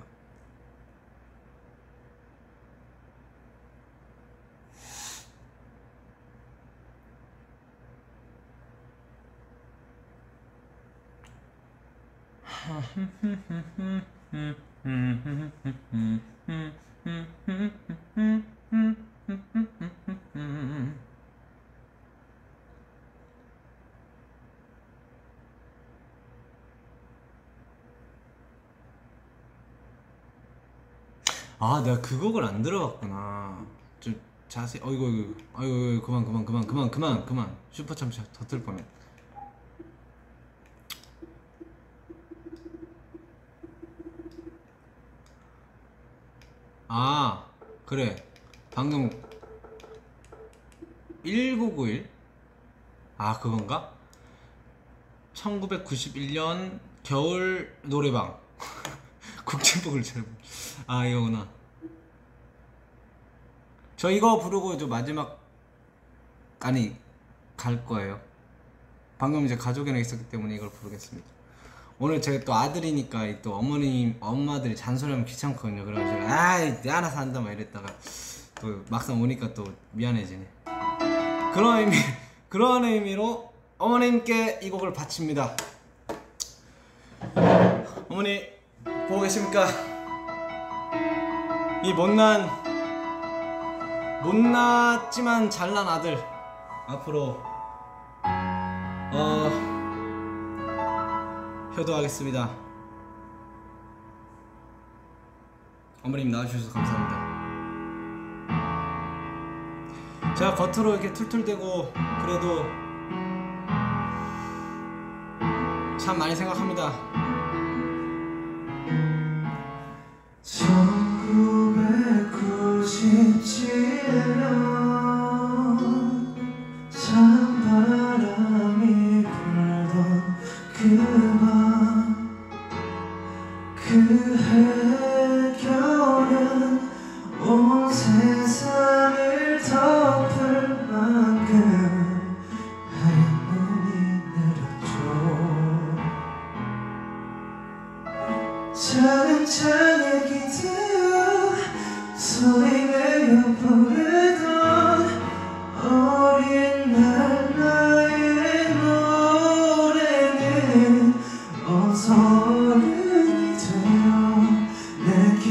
아, 내가 그 곡을 안 들어봤구나. 좀 자세히. 어이구, 어이구, 어이구, 그만, 그만, 그만, 그만, 그만, 그만. 슈퍼 참치 더 틀 뻔해. 아, 그래. 방금 천구백구십일? 아, 그건가? 천구백구십일 년 겨울 노래방. 국제복을 잘. 아, 이거구나. 저 이거 부르고 저 마지막 아니 갈 거예요. 방금 이제 가족이랑 있었기 때문에 이걸 부르겠습니다. 오늘 제가 또 아들이니까 또 어머님 엄마들이 잔소리하면 귀찮거든요. 그래서 제가 아이 내 알아서 한다 막 이랬다가 또 막상 오니까 또 미안해지네. 그런 의미 그런 의미로 어머님께 이 곡을 바칩니다. 어머니 보고 계십니까? 이 못난 못났지만 잘난 아들 앞으로 어 효도하겠습니다. 어머님 나와주셔서 감사합니다. 제가 겉으로 이렇게 툴툴대고 그래도 참 많이 생각합니다. 천구백구십칠 년 찬바람이 불던 그밤 그 해결은 온 세상을 덮을 만큼 하얀 눈이 내렸죠. 차근차근 기대어 소리 내어 부르던 어린 날 나의 노래는 어서 어른이 되어 내게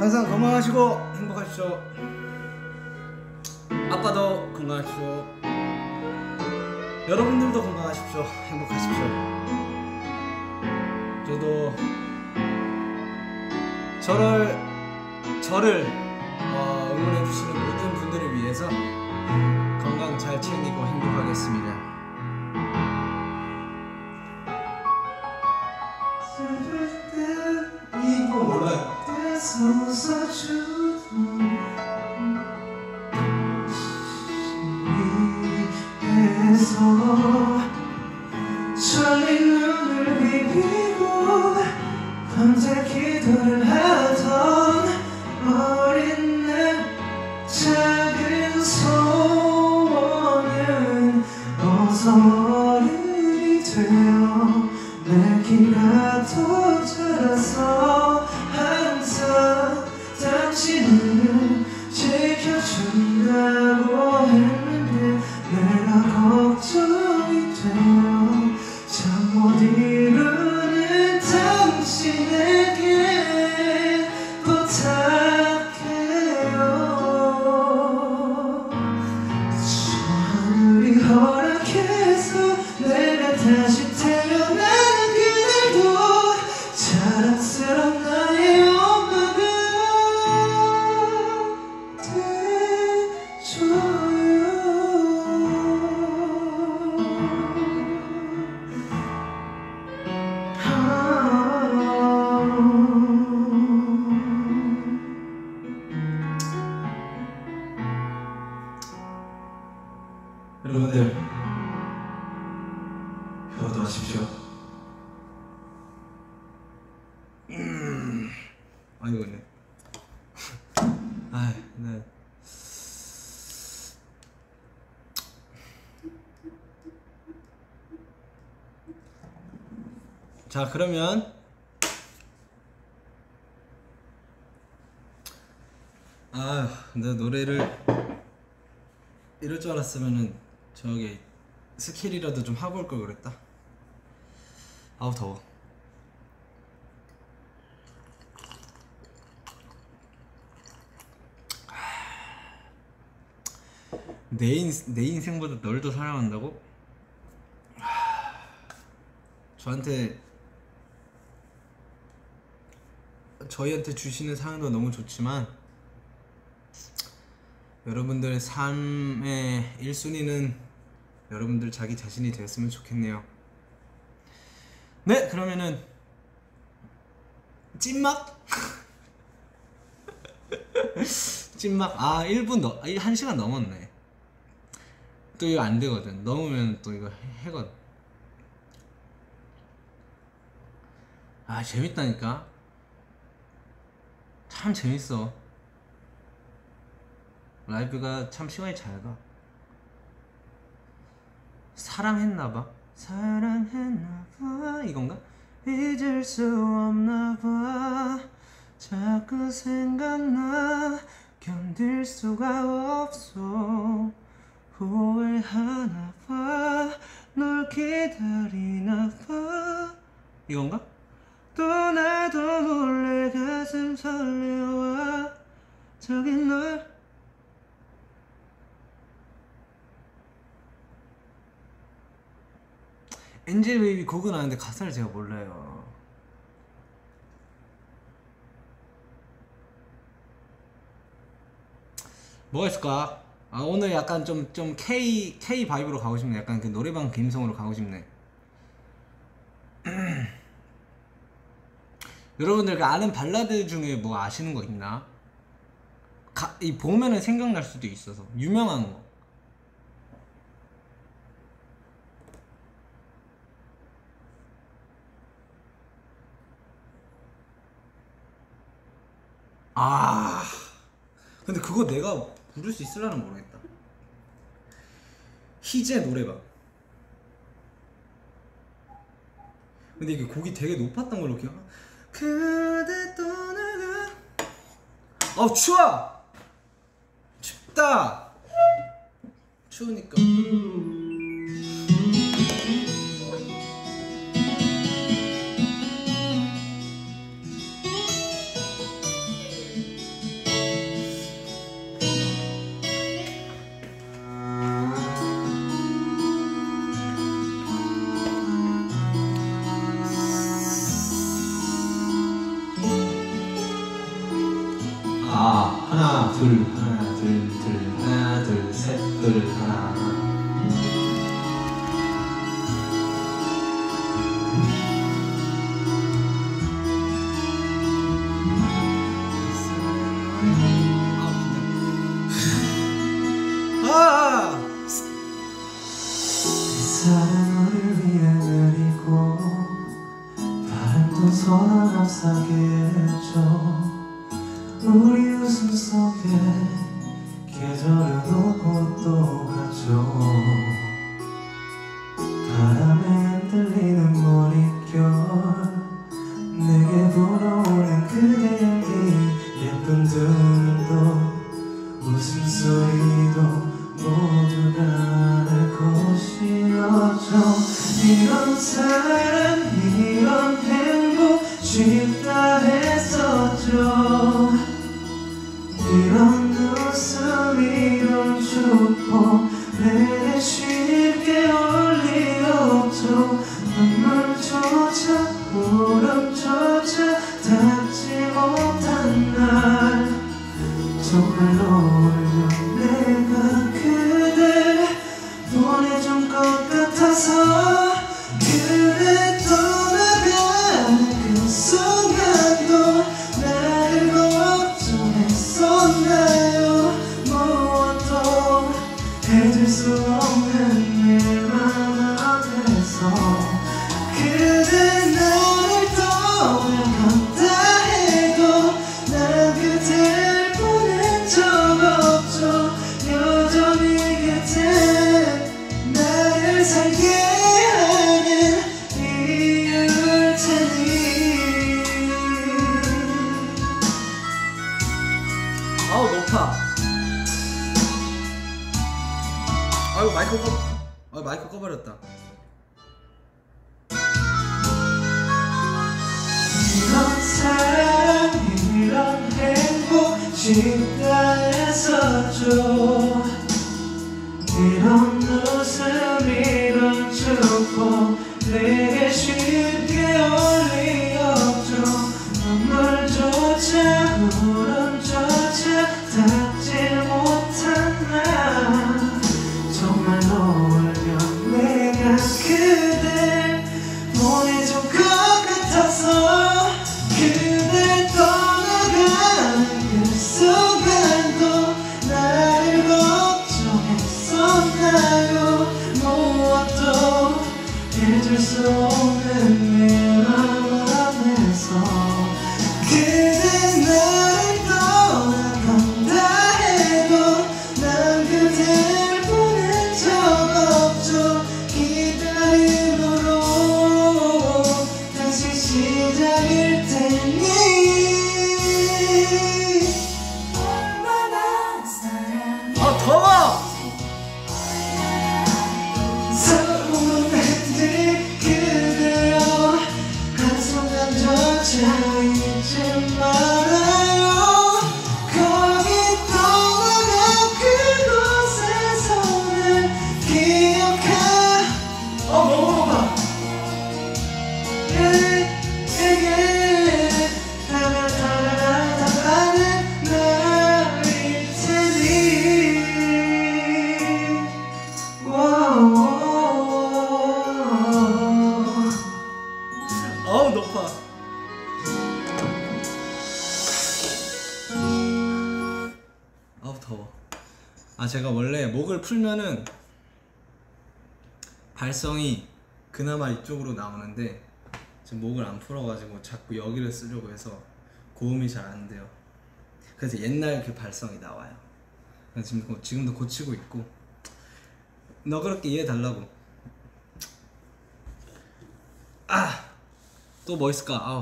항상 건강하시고 행복하십시오. 아빠도 건강하십시오. 여러분들도 건강하십시오. 행복하십시오. 저도 저를 저를 어, 응원해주시는 모든 분들을 위해서 건강 잘 챙기고 행복하겠습니다. 이 곡 몰라요. 위에서 저린 눈을 비비고 밤새 기도를 하던 어린 내 작은 소원은 어서 어른이 되어 내 키가 더 자라서 항상 당신을 지켜준다고 했는데 내가 걱정이 되어 잠 못 이루는 당신에게 부탁해요. 저 하늘이 허락해서 내가 다시 태어나는 그날도 자랑스러운 나의 엄마가 여러분들 효도하십시오. 아이고 네. 아, 네. 자, 그러면 아, 내 노래를 이럴 줄 알았으면은 저기 스킬이라도 좀 하고 올 걸 그랬다. 아우 더워. 내, 인, 내 인생보다 널 더 사랑한다고? 저한테 저희한테 주시는 사랑도 너무 좋지만 여러분들의 삶의 일 순위는 여러분들 자기 자신이 되었으면 좋겠네요. 네, 그러면은 찐막? 찐막. 아, 일 분 넘, 한 시간 넘었네. 또 이거 안 되거든. 넘으면 또 이거 해, 해거든. 아, 재밌다니까. 참 재밌어. 라이브가 참 시간이 잘 가. 사랑했나봐. 사랑했나봐. 이건가? 잊을 수 없나봐. 자꾸 생각나. 견딜 수가 없어. 후회하나봐. 널 기다리나봐. 이건가? 또 나도 몰래 가슴 설레와. 저기 널 엔젤 베이비 곡은 아는데 가사를 제가 몰라요. 뭐가 있을까? 아, 오늘 약간 좀, 좀 K, K 바이브로 가고 싶네. 약간 그 노래방 감성으로 가고 싶네. 여러분들 그 아는 발라드 중에 뭐 아시는 거 있나? 가, 이 보면은 생각날 수도 있어서. 유명한 거. 아, 근데 그거 내가 부를 수 있을라는 모르겠다. 희재 노래방. 근데 이게 곡이 되게 높았던 걸로 기억. 그대 떠나가. 아우 추워. 춥다. 추우니까. 둘 하나 둘 둘 하나 둘 셋 둘 하나. 아! 사랑을 위해 내리고 바람도 서로 감싸게 해줘. 우리 웃음 속에 계절은 오고 또 가죠. 바람에 흔들리는 머릿결 내게 불어오는 그대 향기 예쁜 두 눈도 웃음소리도 모두가 날 것이었죠. 이런 사랑 이런 행복 쉽다 했었죠. 이런 웃음 이런 축복 내게 쉽게 올 리 없죠. 눈물조차 울음조차 닿지 못한 날 정말로 울면 내가 그댈 보내준 것 같아서. 그대 떠나가는 그 순간도 나를 걱정했었나요. 무엇도 해줄 수 없는 내 맘 앞에서 그대 나를 떠나간다 해도 난 그댈 보낸 적 없죠. 여전히 곁에 나를 살게 하는 이유일 테니. 아우 높아. 아이고 마이크 꺼. 아 마이크 꺼버렸다. 이런 사랑 이런 행복 쉽다 했었죠. 이런 웃음 이런 축복 내게 쉽게 올 리 없죠. 눈물조차 울음조차 닿지 못한 날 정말로 울면 내가 그댈 보내준 것 같아서. 그대 떠나가는 그 순간도 나를 걱정했었나요. 무엇도 해줄 수 없는 내 맘 앞에서 그대 나를 떠나간다 해도 난 그댈 보낸 적 없죠. 기다림으로 다시 시작일 테니. 아 더워. 서로는 흔들 그대여 한순간조차 잊지 말아요. 거기 떠나간 그곳에서는 기억하. 어 너무 높아. 예예예 다가 다가 다가는 날일 테니. 아우 높아. 아우 더워. 아 제가 원래 목을 풀면은 발성이 그나마 이쪽으로 나오는데 지금 목을 안 풀어가지고 자꾸 여기를 쓰려고 해서 고음이 잘 안 돼요. 그래서 옛날 그 발성이 나와요. 그래서 지금 고, 지금도 고치고 있고. 너그럽게 이해해 달라고. 아! 또 뭐 있을까? 아우.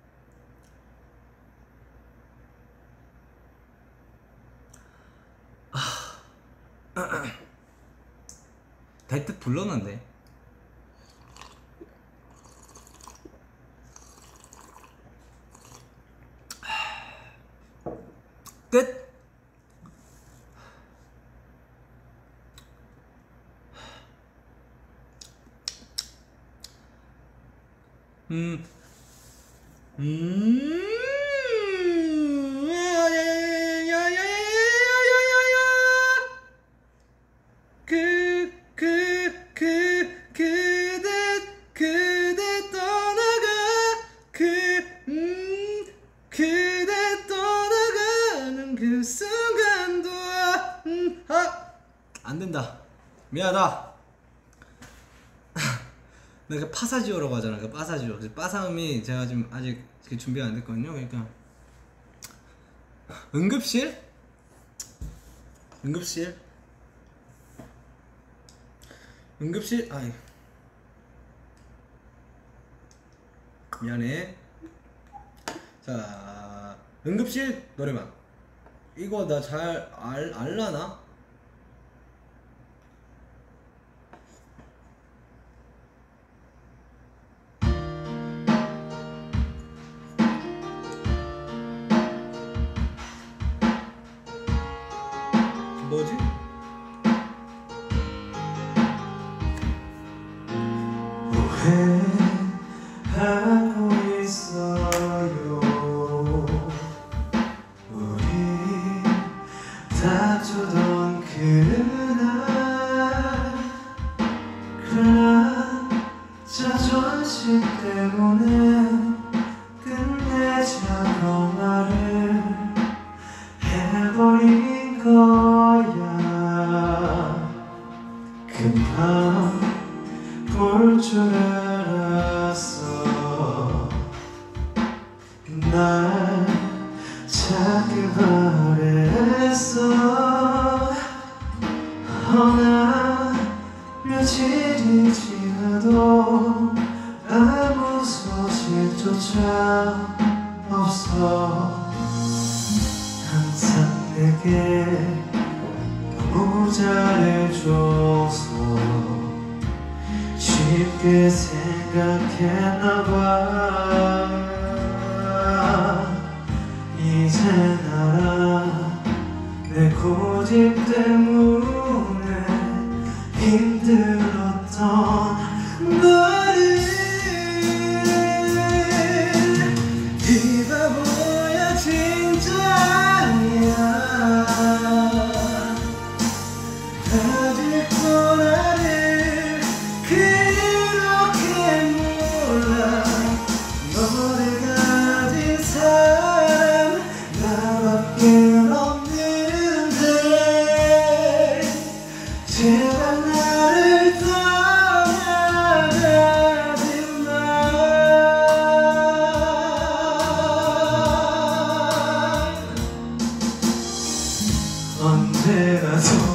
아. 될 듯 불렀는데. 끝! 음. 음. 야야야야야야야야. 씹는다. 미안하다. 내가 그 파사지오라고 하잖아. 그 파사지오. 그래서 빠사음이 제가 지금 아직 준비가 안 됐거든요. 그러니까 응급실? 응급실? 응급실? 아이 미안해. 자, 응급실 노래방. 이거 나 잘 알, 알라나? 뭐지? 오해하고 있어요. 우리 다투던 그날 그날 자존심 때문에 끝내자고 말을 해버린 거야. 금방 볼 줄 알았어. 날 찾길 바랬어. 허나 며칠이 지나도 아무 소식조차 없어. 항상 내게 너무 잘해줘서 쉽게 생각했나봐. 이제 알아. 내 고집 때문에 힘들었던 너를. 이 바보야 진짜 아니야. 아직도 나를 그렇게 몰라. 너를 가진 사람 나밖에 없는데 제발 나를 떠나가지 마. 언제라도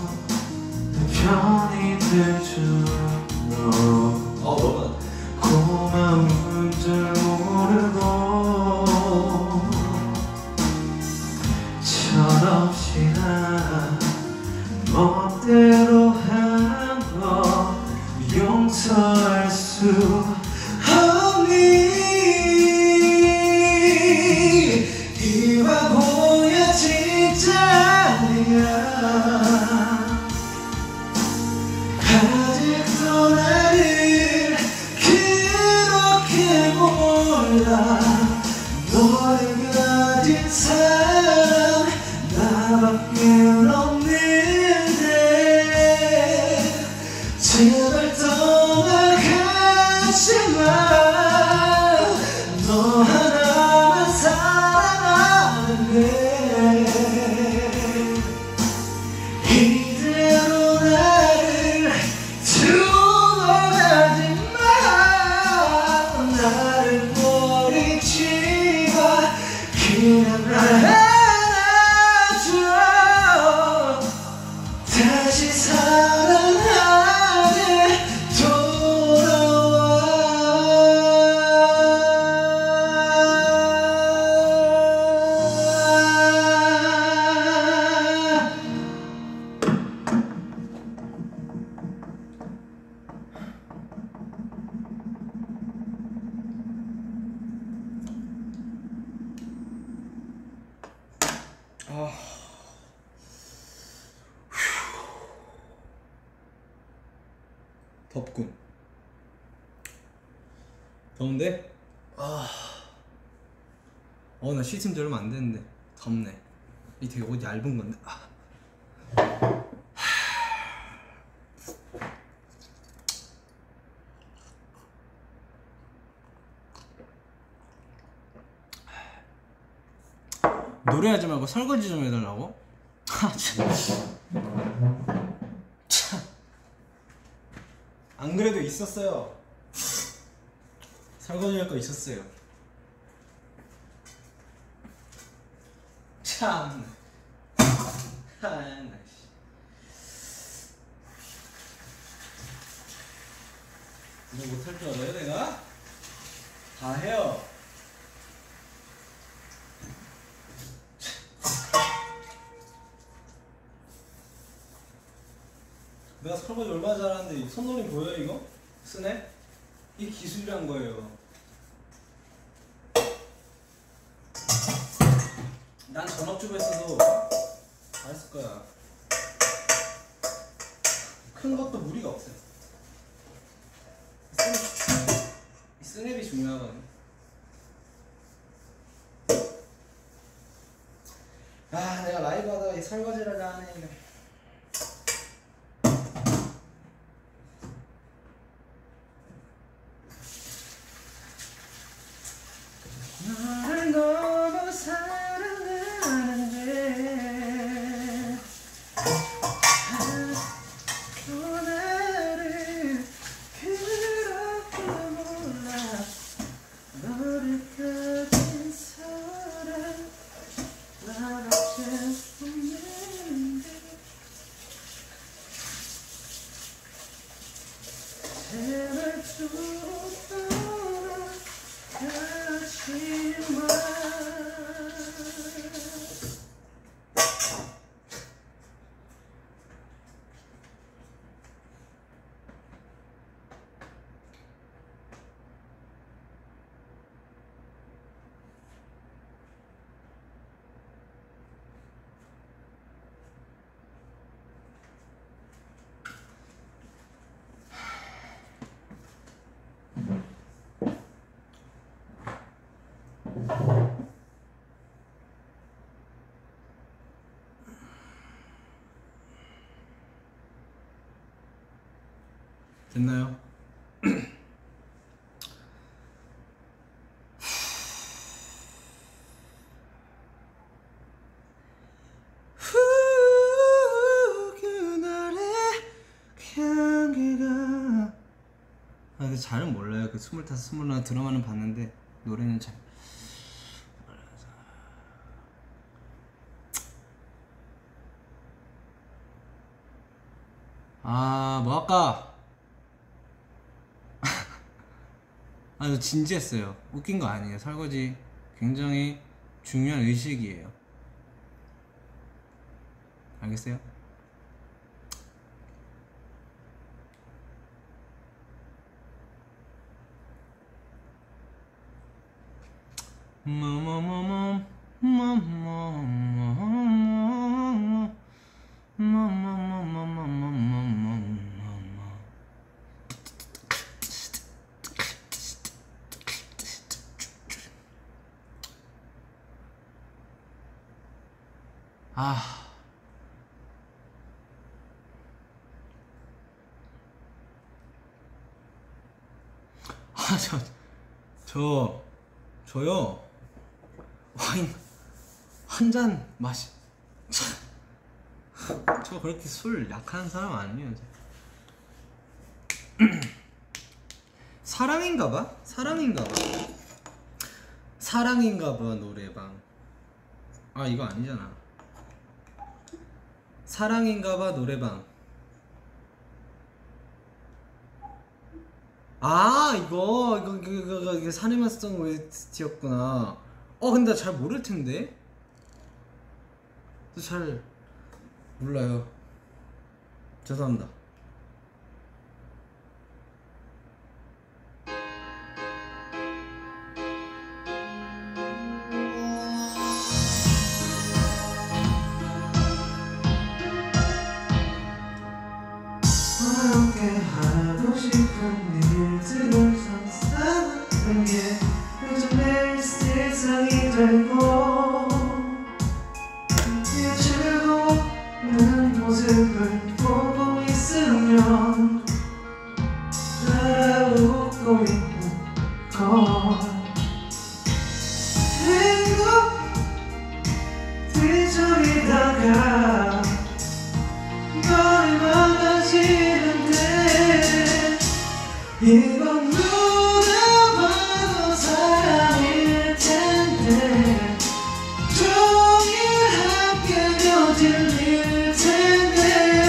편이 될 줄로 고마운 줄 모르고 철없이 나 멋대로 한 거 용서할 수 없니. 이 바보야 진짜 아니야. 아직도 나를 그렇게 몰라. 너를 가진 사람 나밖에 없는데 제발 떠나가지 마. 너 하나만 사랑하는데 이대로 나를 두고 가지 마. 나를 버리지 마. 그냥 날 안아줘. 다시 사랑하게 돌아와. 덥군. 더운데? 아, 어, 나 씻은 지 얼마 안 됐는데 덥네. 이 되게 옷 얇은 건데. 아. 노래하지 말고 설거지 좀 해달라고? 아, 참. 안 그래도 있었어요. 설거지 할 거 있었어요. 참. 아, 나 씨. 이거 못할 줄 알아요, 내가? 다 해요. 내가 설거지 얼마나 잘하는데 손놀림 보여요 이거? 쓰네? 이 기술이란 거예요. 난 전업주부 했어도 다 했을 거야. 큰 것도 무리가 없어요. 이 스냅이 중요하거든. 아, 내가 라이브 하다가 이 설거지를 다 하네 이거. 너를 너무 사랑하는데 오늘을 그렇게 몰라. 너를 가진 사람 나 같은 없는데 제발 좀 떠나가지 마. 됐나요? 후, 그날의 향기가. 아 근데 잘은 몰라요. 그 스물다섯, 스물하나 드라마는 봤는데 노래는 잘. 아, 뭐 할까? 아, 저 진지했어요. 웃긴 거 아니에요. 설거지 굉장히 중요한 의식이에요. 알겠어요? 뭐뭐뭐뭐 뭐뭐뭐뭐 뭐뭐뭐뭐뭐뭐뭐뭐. 아, 아, 저, 저, 저요, 와인 한 잔 마시, 저 그렇게 술 약한 사람 아니에요. 사랑인가봐? 사랑인가봐. 사랑인가봐 노래방. 아, 이거 아니잖아. 사랑인가봐 노래방. 아, 이거 이거 이거 이거, 이거 사내마스터 오에스티였구나. 어 근데 잘 모를 텐데. 잘 몰라요. 죄송합니다. 함께 하고 싶은 일들을 상상하는 게 요즘 내 세상이 되고 이 즐거운 모습을 보고 있으면 나 웃고 있는 걸 행복 뒤척이다가 널 만나지는데 이건 누가 봐도 사랑일 텐데 종일 함께 며칠일 텐데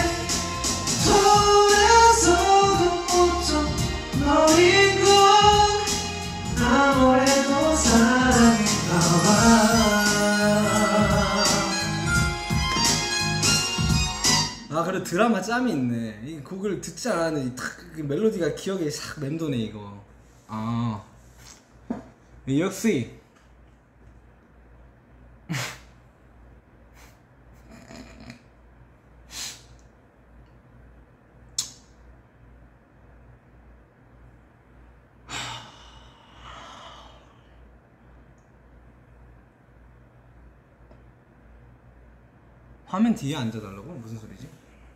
돌아서도 못좀 너인 건 아무래도 사랑인가 봐. 아 그래 드라마 짬이 있네. 이 곡을 듣지 않았는데 탁 그 멜로디가 기억에 싹 맴도네 이거. 아 역시 화면 뒤에 앉아달라고? 무슨 소리지?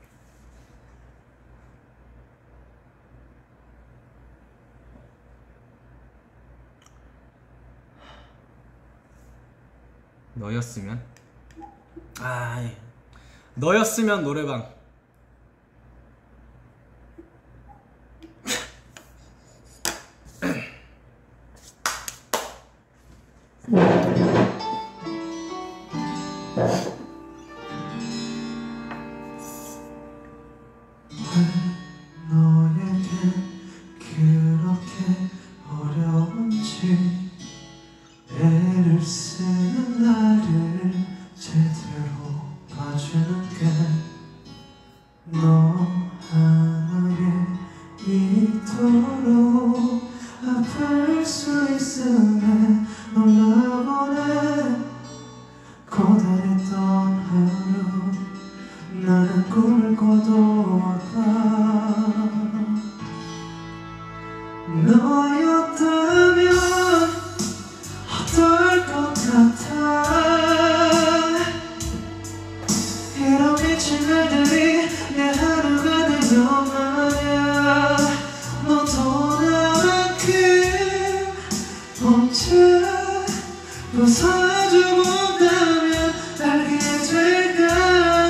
너였으면? 아, 너였으면 노래방. 너에게 그렇게 어려운지 애를 쓰는 나를 제대로 봐주는 게 너 하나에 이토록 아플 수 있음에 놀라보네. 고단했던 하루 나는 꿈을 꿔도 아파. 너였다면 어떨 것 같아. 이런 미친 날들이 내 하루가 되면 말야. 너도 나만큼 혼자 웃어줘 본다면 알게 될까.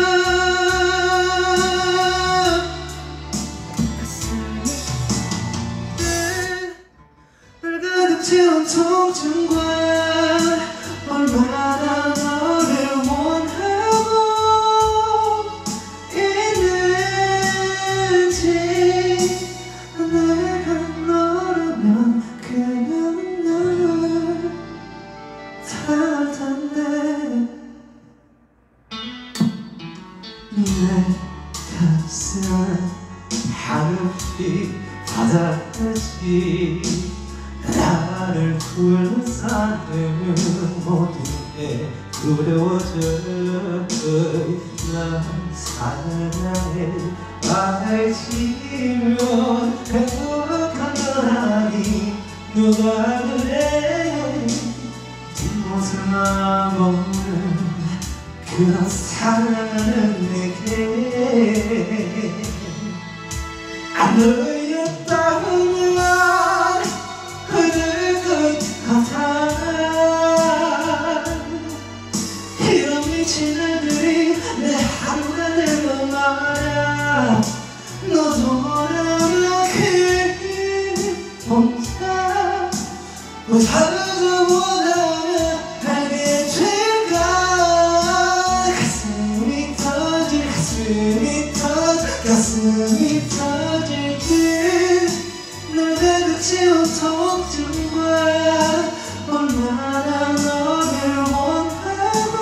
날 가득 채운 통증과 얼마나 너를 원하고 있는지. 내가 너라면 그냥 날 닿을 텐데. 내 가슴은 하늘빛 바다같이 나를 둘러싸는 모든 게 두려워져. 난 사랑해 알지면 행복한 건 아니. 누가 그래 뒷모습만 보는 그런 사랑은 내게 안 너였다면 흐를 것 같아. 이런 미친 날들이 내 하루가 되면 말야. 너도 나만큼 혼자 웃어줘 보다면 알게 될까. 가슴이 터질 가슴이 터질 가슴이 터질 듯 날 가득 채운 통증과 얼마나 너를 원하고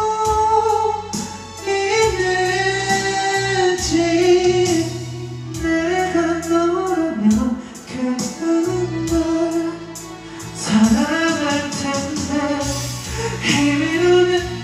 있는지. 내가 너라면 그냥 널 사랑할 텐데. 이러면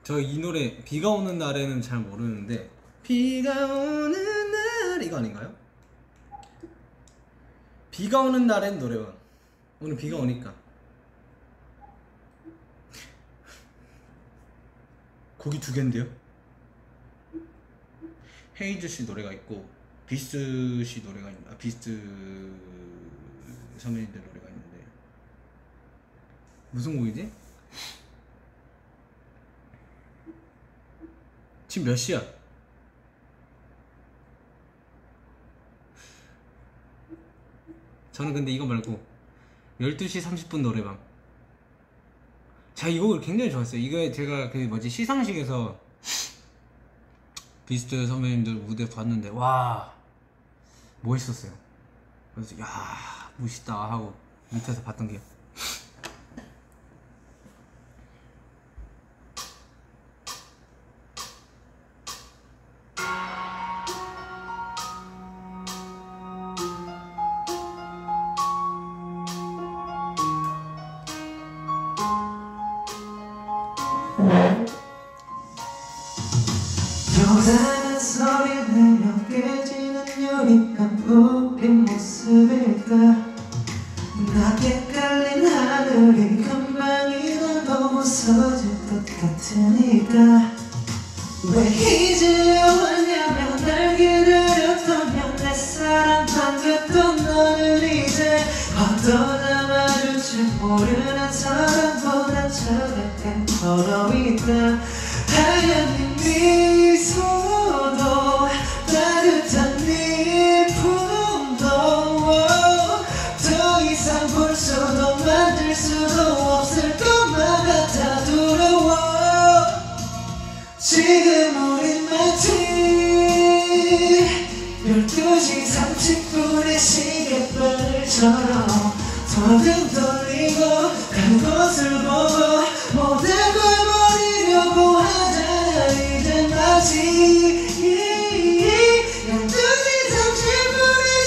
저 이 노래 비가 오는 날에는 잘 모르는데 비가 오는 날 이거 아닌가요? 비가 오는 날엔 노래방. 오늘 비가 오니까 곡이 두 개인데요. 헤이즈 씨 노래가 있고 비스트 씨 노래가 있는데, 아, 비스트 선배님들 노래가 있는데 무슨 곡이지? 지금 몇 시야? 저는 근데 이거 말고 열두 시 삼십 분 노래방. 제가 이 곡을 굉장히 좋아했어요. 이거 제가 그 뭐지 시상식에서 비스트 선배님들 무대 봤는데 와 멋있었어요. 그래서 야 멋있다 하고 밑에서 봤던 게. 요란한 소리 내며 깨지는 유리판 우리 모습일까. 낮게 깔린 하늘이 금방이 날 보고 서질 것 같으니까. 왜 이제야 왔냐면 날 기다렸다면 내 사랑 반겼던 너는 이제 어떠다 마주칠 모르는 사람보다 차갑게 걸어있다. 하얀 네 미소도 따뜻한 네 품도 더 이상 볼 수도 만질 수도 없을 것만 같아 두려워. 지금 우린 마치 열두 시 삼십 분의 시계바늘처럼 서로 등 돌리고 간 곳을 보고 모든 걸 버리려고 하잖아. 이제 마치 열두 시 삼십 분의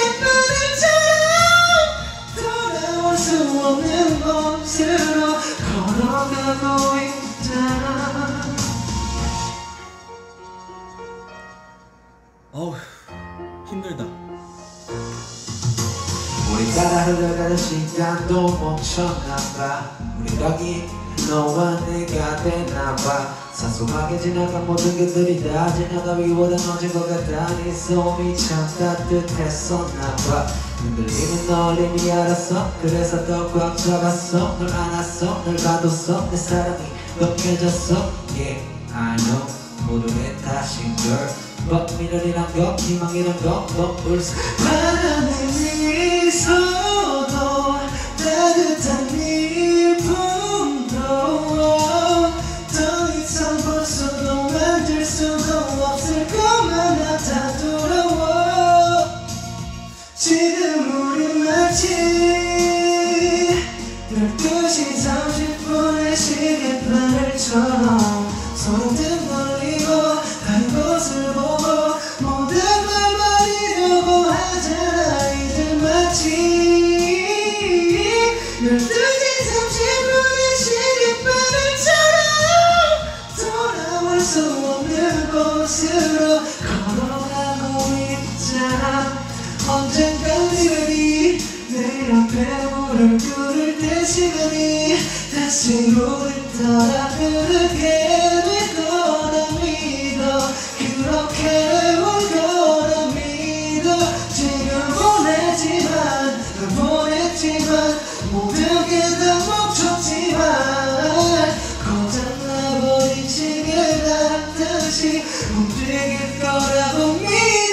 시계바늘처럼 돌아올 수 없는 곳으로 걸어가고 있잖아. 어우 힘들다. 우리 따라 흘러가는 시간도 멈춰나봐. 우리 덕이 너와 내가 되나봐. 사소하게 지나간 모든 것들이 다 지나가기보다 늦은 것 같아. 네 손이 참 따뜻했었나봐. 흔들리는 널 이미 알았어. 그래서 더 꽉 잡았어. 널 안았어. 널 가뒀어. 내 사랑이 넘겨졌어. Yeah, I know 모두 내 탓인 걸. But 미련이란 거 희망이란 거 너울 수. 바람의 미소도 따뜻한 네 품도 더 이상 볼 수도 만질 수도 없을 것만 같아 두려워. 지금 우린 마치 열두 시 삼십 분의 시계바늘처럼 서로 등 돌리고 다른 곳을 보고 모든 걸 버리려고 하잖아. 이제 마치 열두 시 삼십 분의 시계바늘처럼 돌아올 수 없는 곳으로 걸어가고 있잖아. 언젠간 네가 내 옆에 무릎 꿇을 때 시간이 다시 우릴 따라 흐르게 될 거라 믿어. 그렇게 올 거라 믿어. 지금 보내지만 널 보냈지만 모든 게 다 멈췄지만 고장나버린 시계가 다시 움직일 거라고 믿어.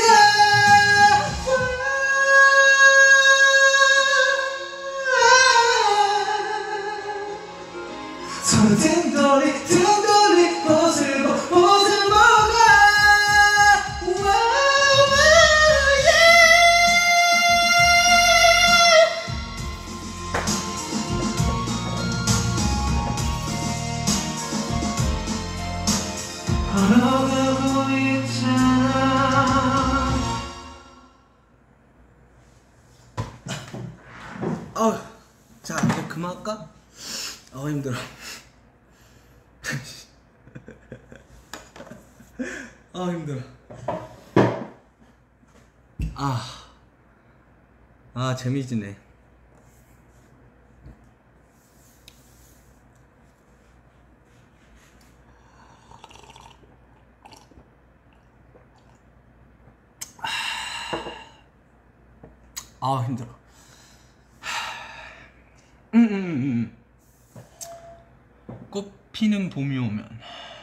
서로 등 돌리 등 돌리 옷을 보 옷을 보가. 걸어가고 있잖아. 어우 자 이제 그만할까? 어 힘들어. 아 힘들어. 아, 아 재미지네. 아 힘들어. 음, 음, 음. 꽃 피는 봄이 오면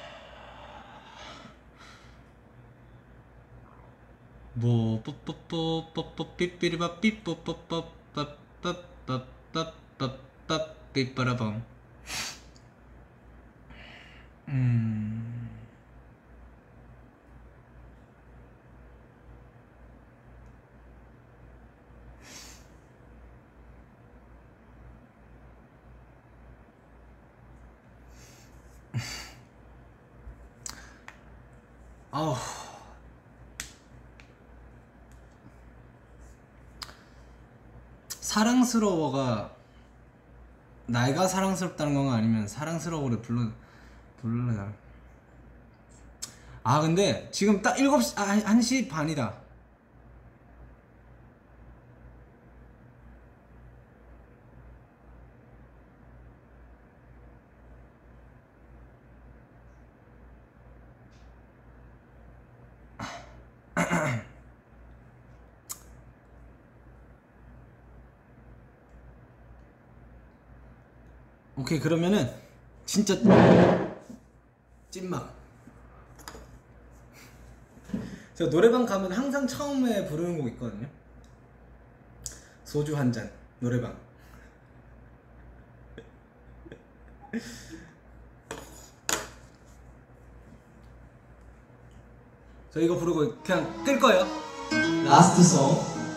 뭐 뽀뽀뽀뽀뽀 삐삐리바 삐뽀뽀뽀빠빠빠빠빠빠빠빠 삐빠라밤. 음. 아우. 사랑스러워가 내가 사랑스럽다는 건가 아니면 사랑스러워를 불러 불러야. 아 근데 지금 딱 일곱 시 아 한 시 반이다. 오케이 그러면은 진짜 찐막. 제가 노래방 가면 항상 처음에 부르는 곡 있거든요. 소주 한 잔 노래방. 저 이거 부르고 그냥 끌 거예요. Last song.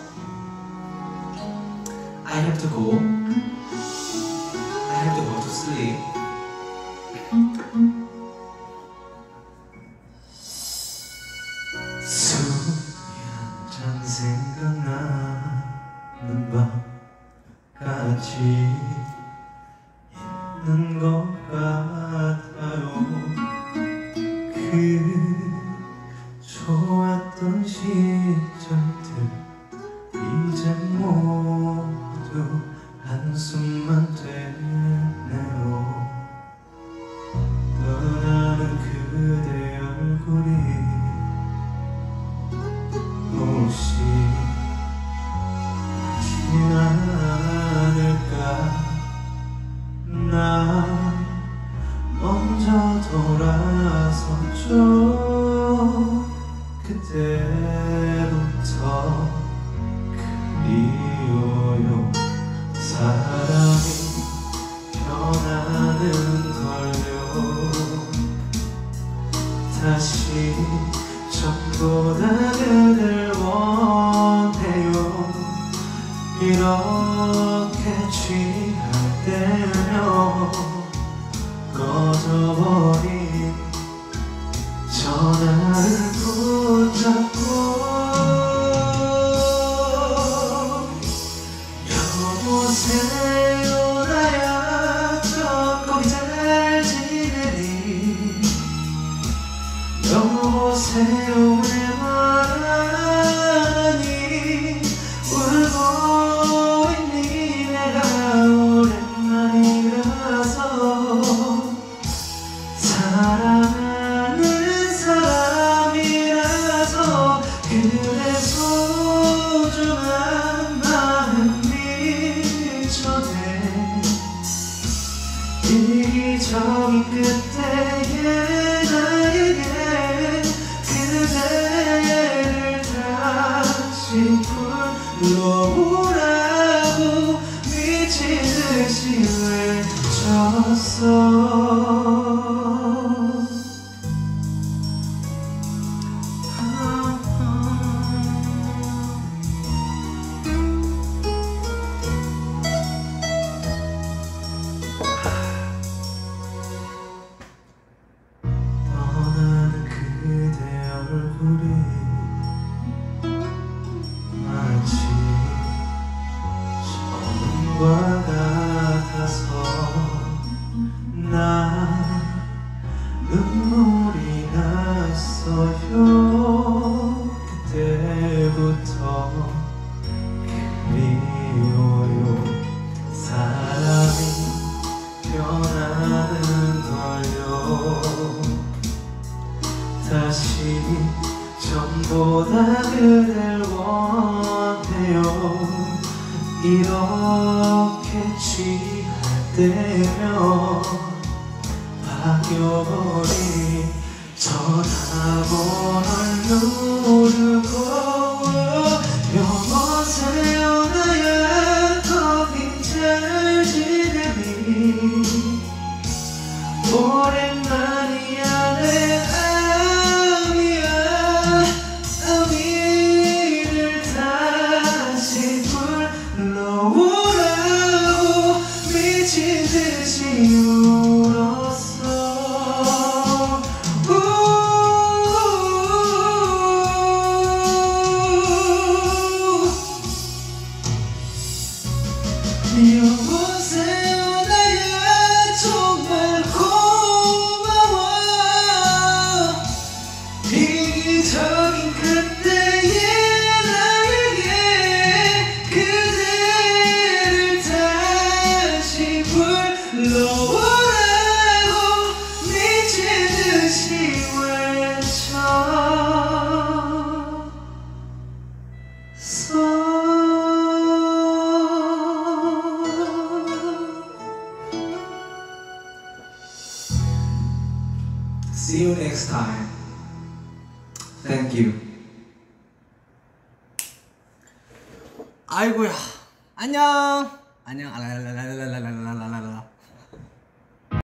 I have to go. I have to go to sleep. 술이 한잔 생각나는 밤 같이 있는 것 같아요. 그 좋았던 시절들 이제 모두 한숨만 되네요. 떠나는 그대 얼굴이 혹시 지나갈까. 나 먼저 돌아섰죠. 그때부터 그리워요. 사람이 변하는 걸요. 다시 전보다 그댈 원해요. 이렇게 취할 때면 꺼져버린 전화를 붙잡고 여보세요 나야 저 거기 잘 지내니. 여보세요 왜 말하니. 울고 있니. 내가 오랜만이라서 사랑하는 사람이라서 그대 소중한 마음이 전해. 이기적인 그때의 나에게 그대를 다시 불러오라고 미친 듯이 외쳤어. 떠나는 그대 얼굴이 마치 처음과 같아서 나 되면 바뀌어버린 전화번호를 누르고 여보세요 나야 커피 잘 지내니 오랜만이야 내 아미야 아미를 다시 불러오라고 미친 듯이 울었어. 여보세요 나야 정말 고마워 이기적인 그때의 나에게 그대를 다시 불러오라고 미친 듯이 외쳤어. See you next time. Thank you. 아이고야. 안녕. 안녕. 알랄랄랄랄랄랄랄랄라.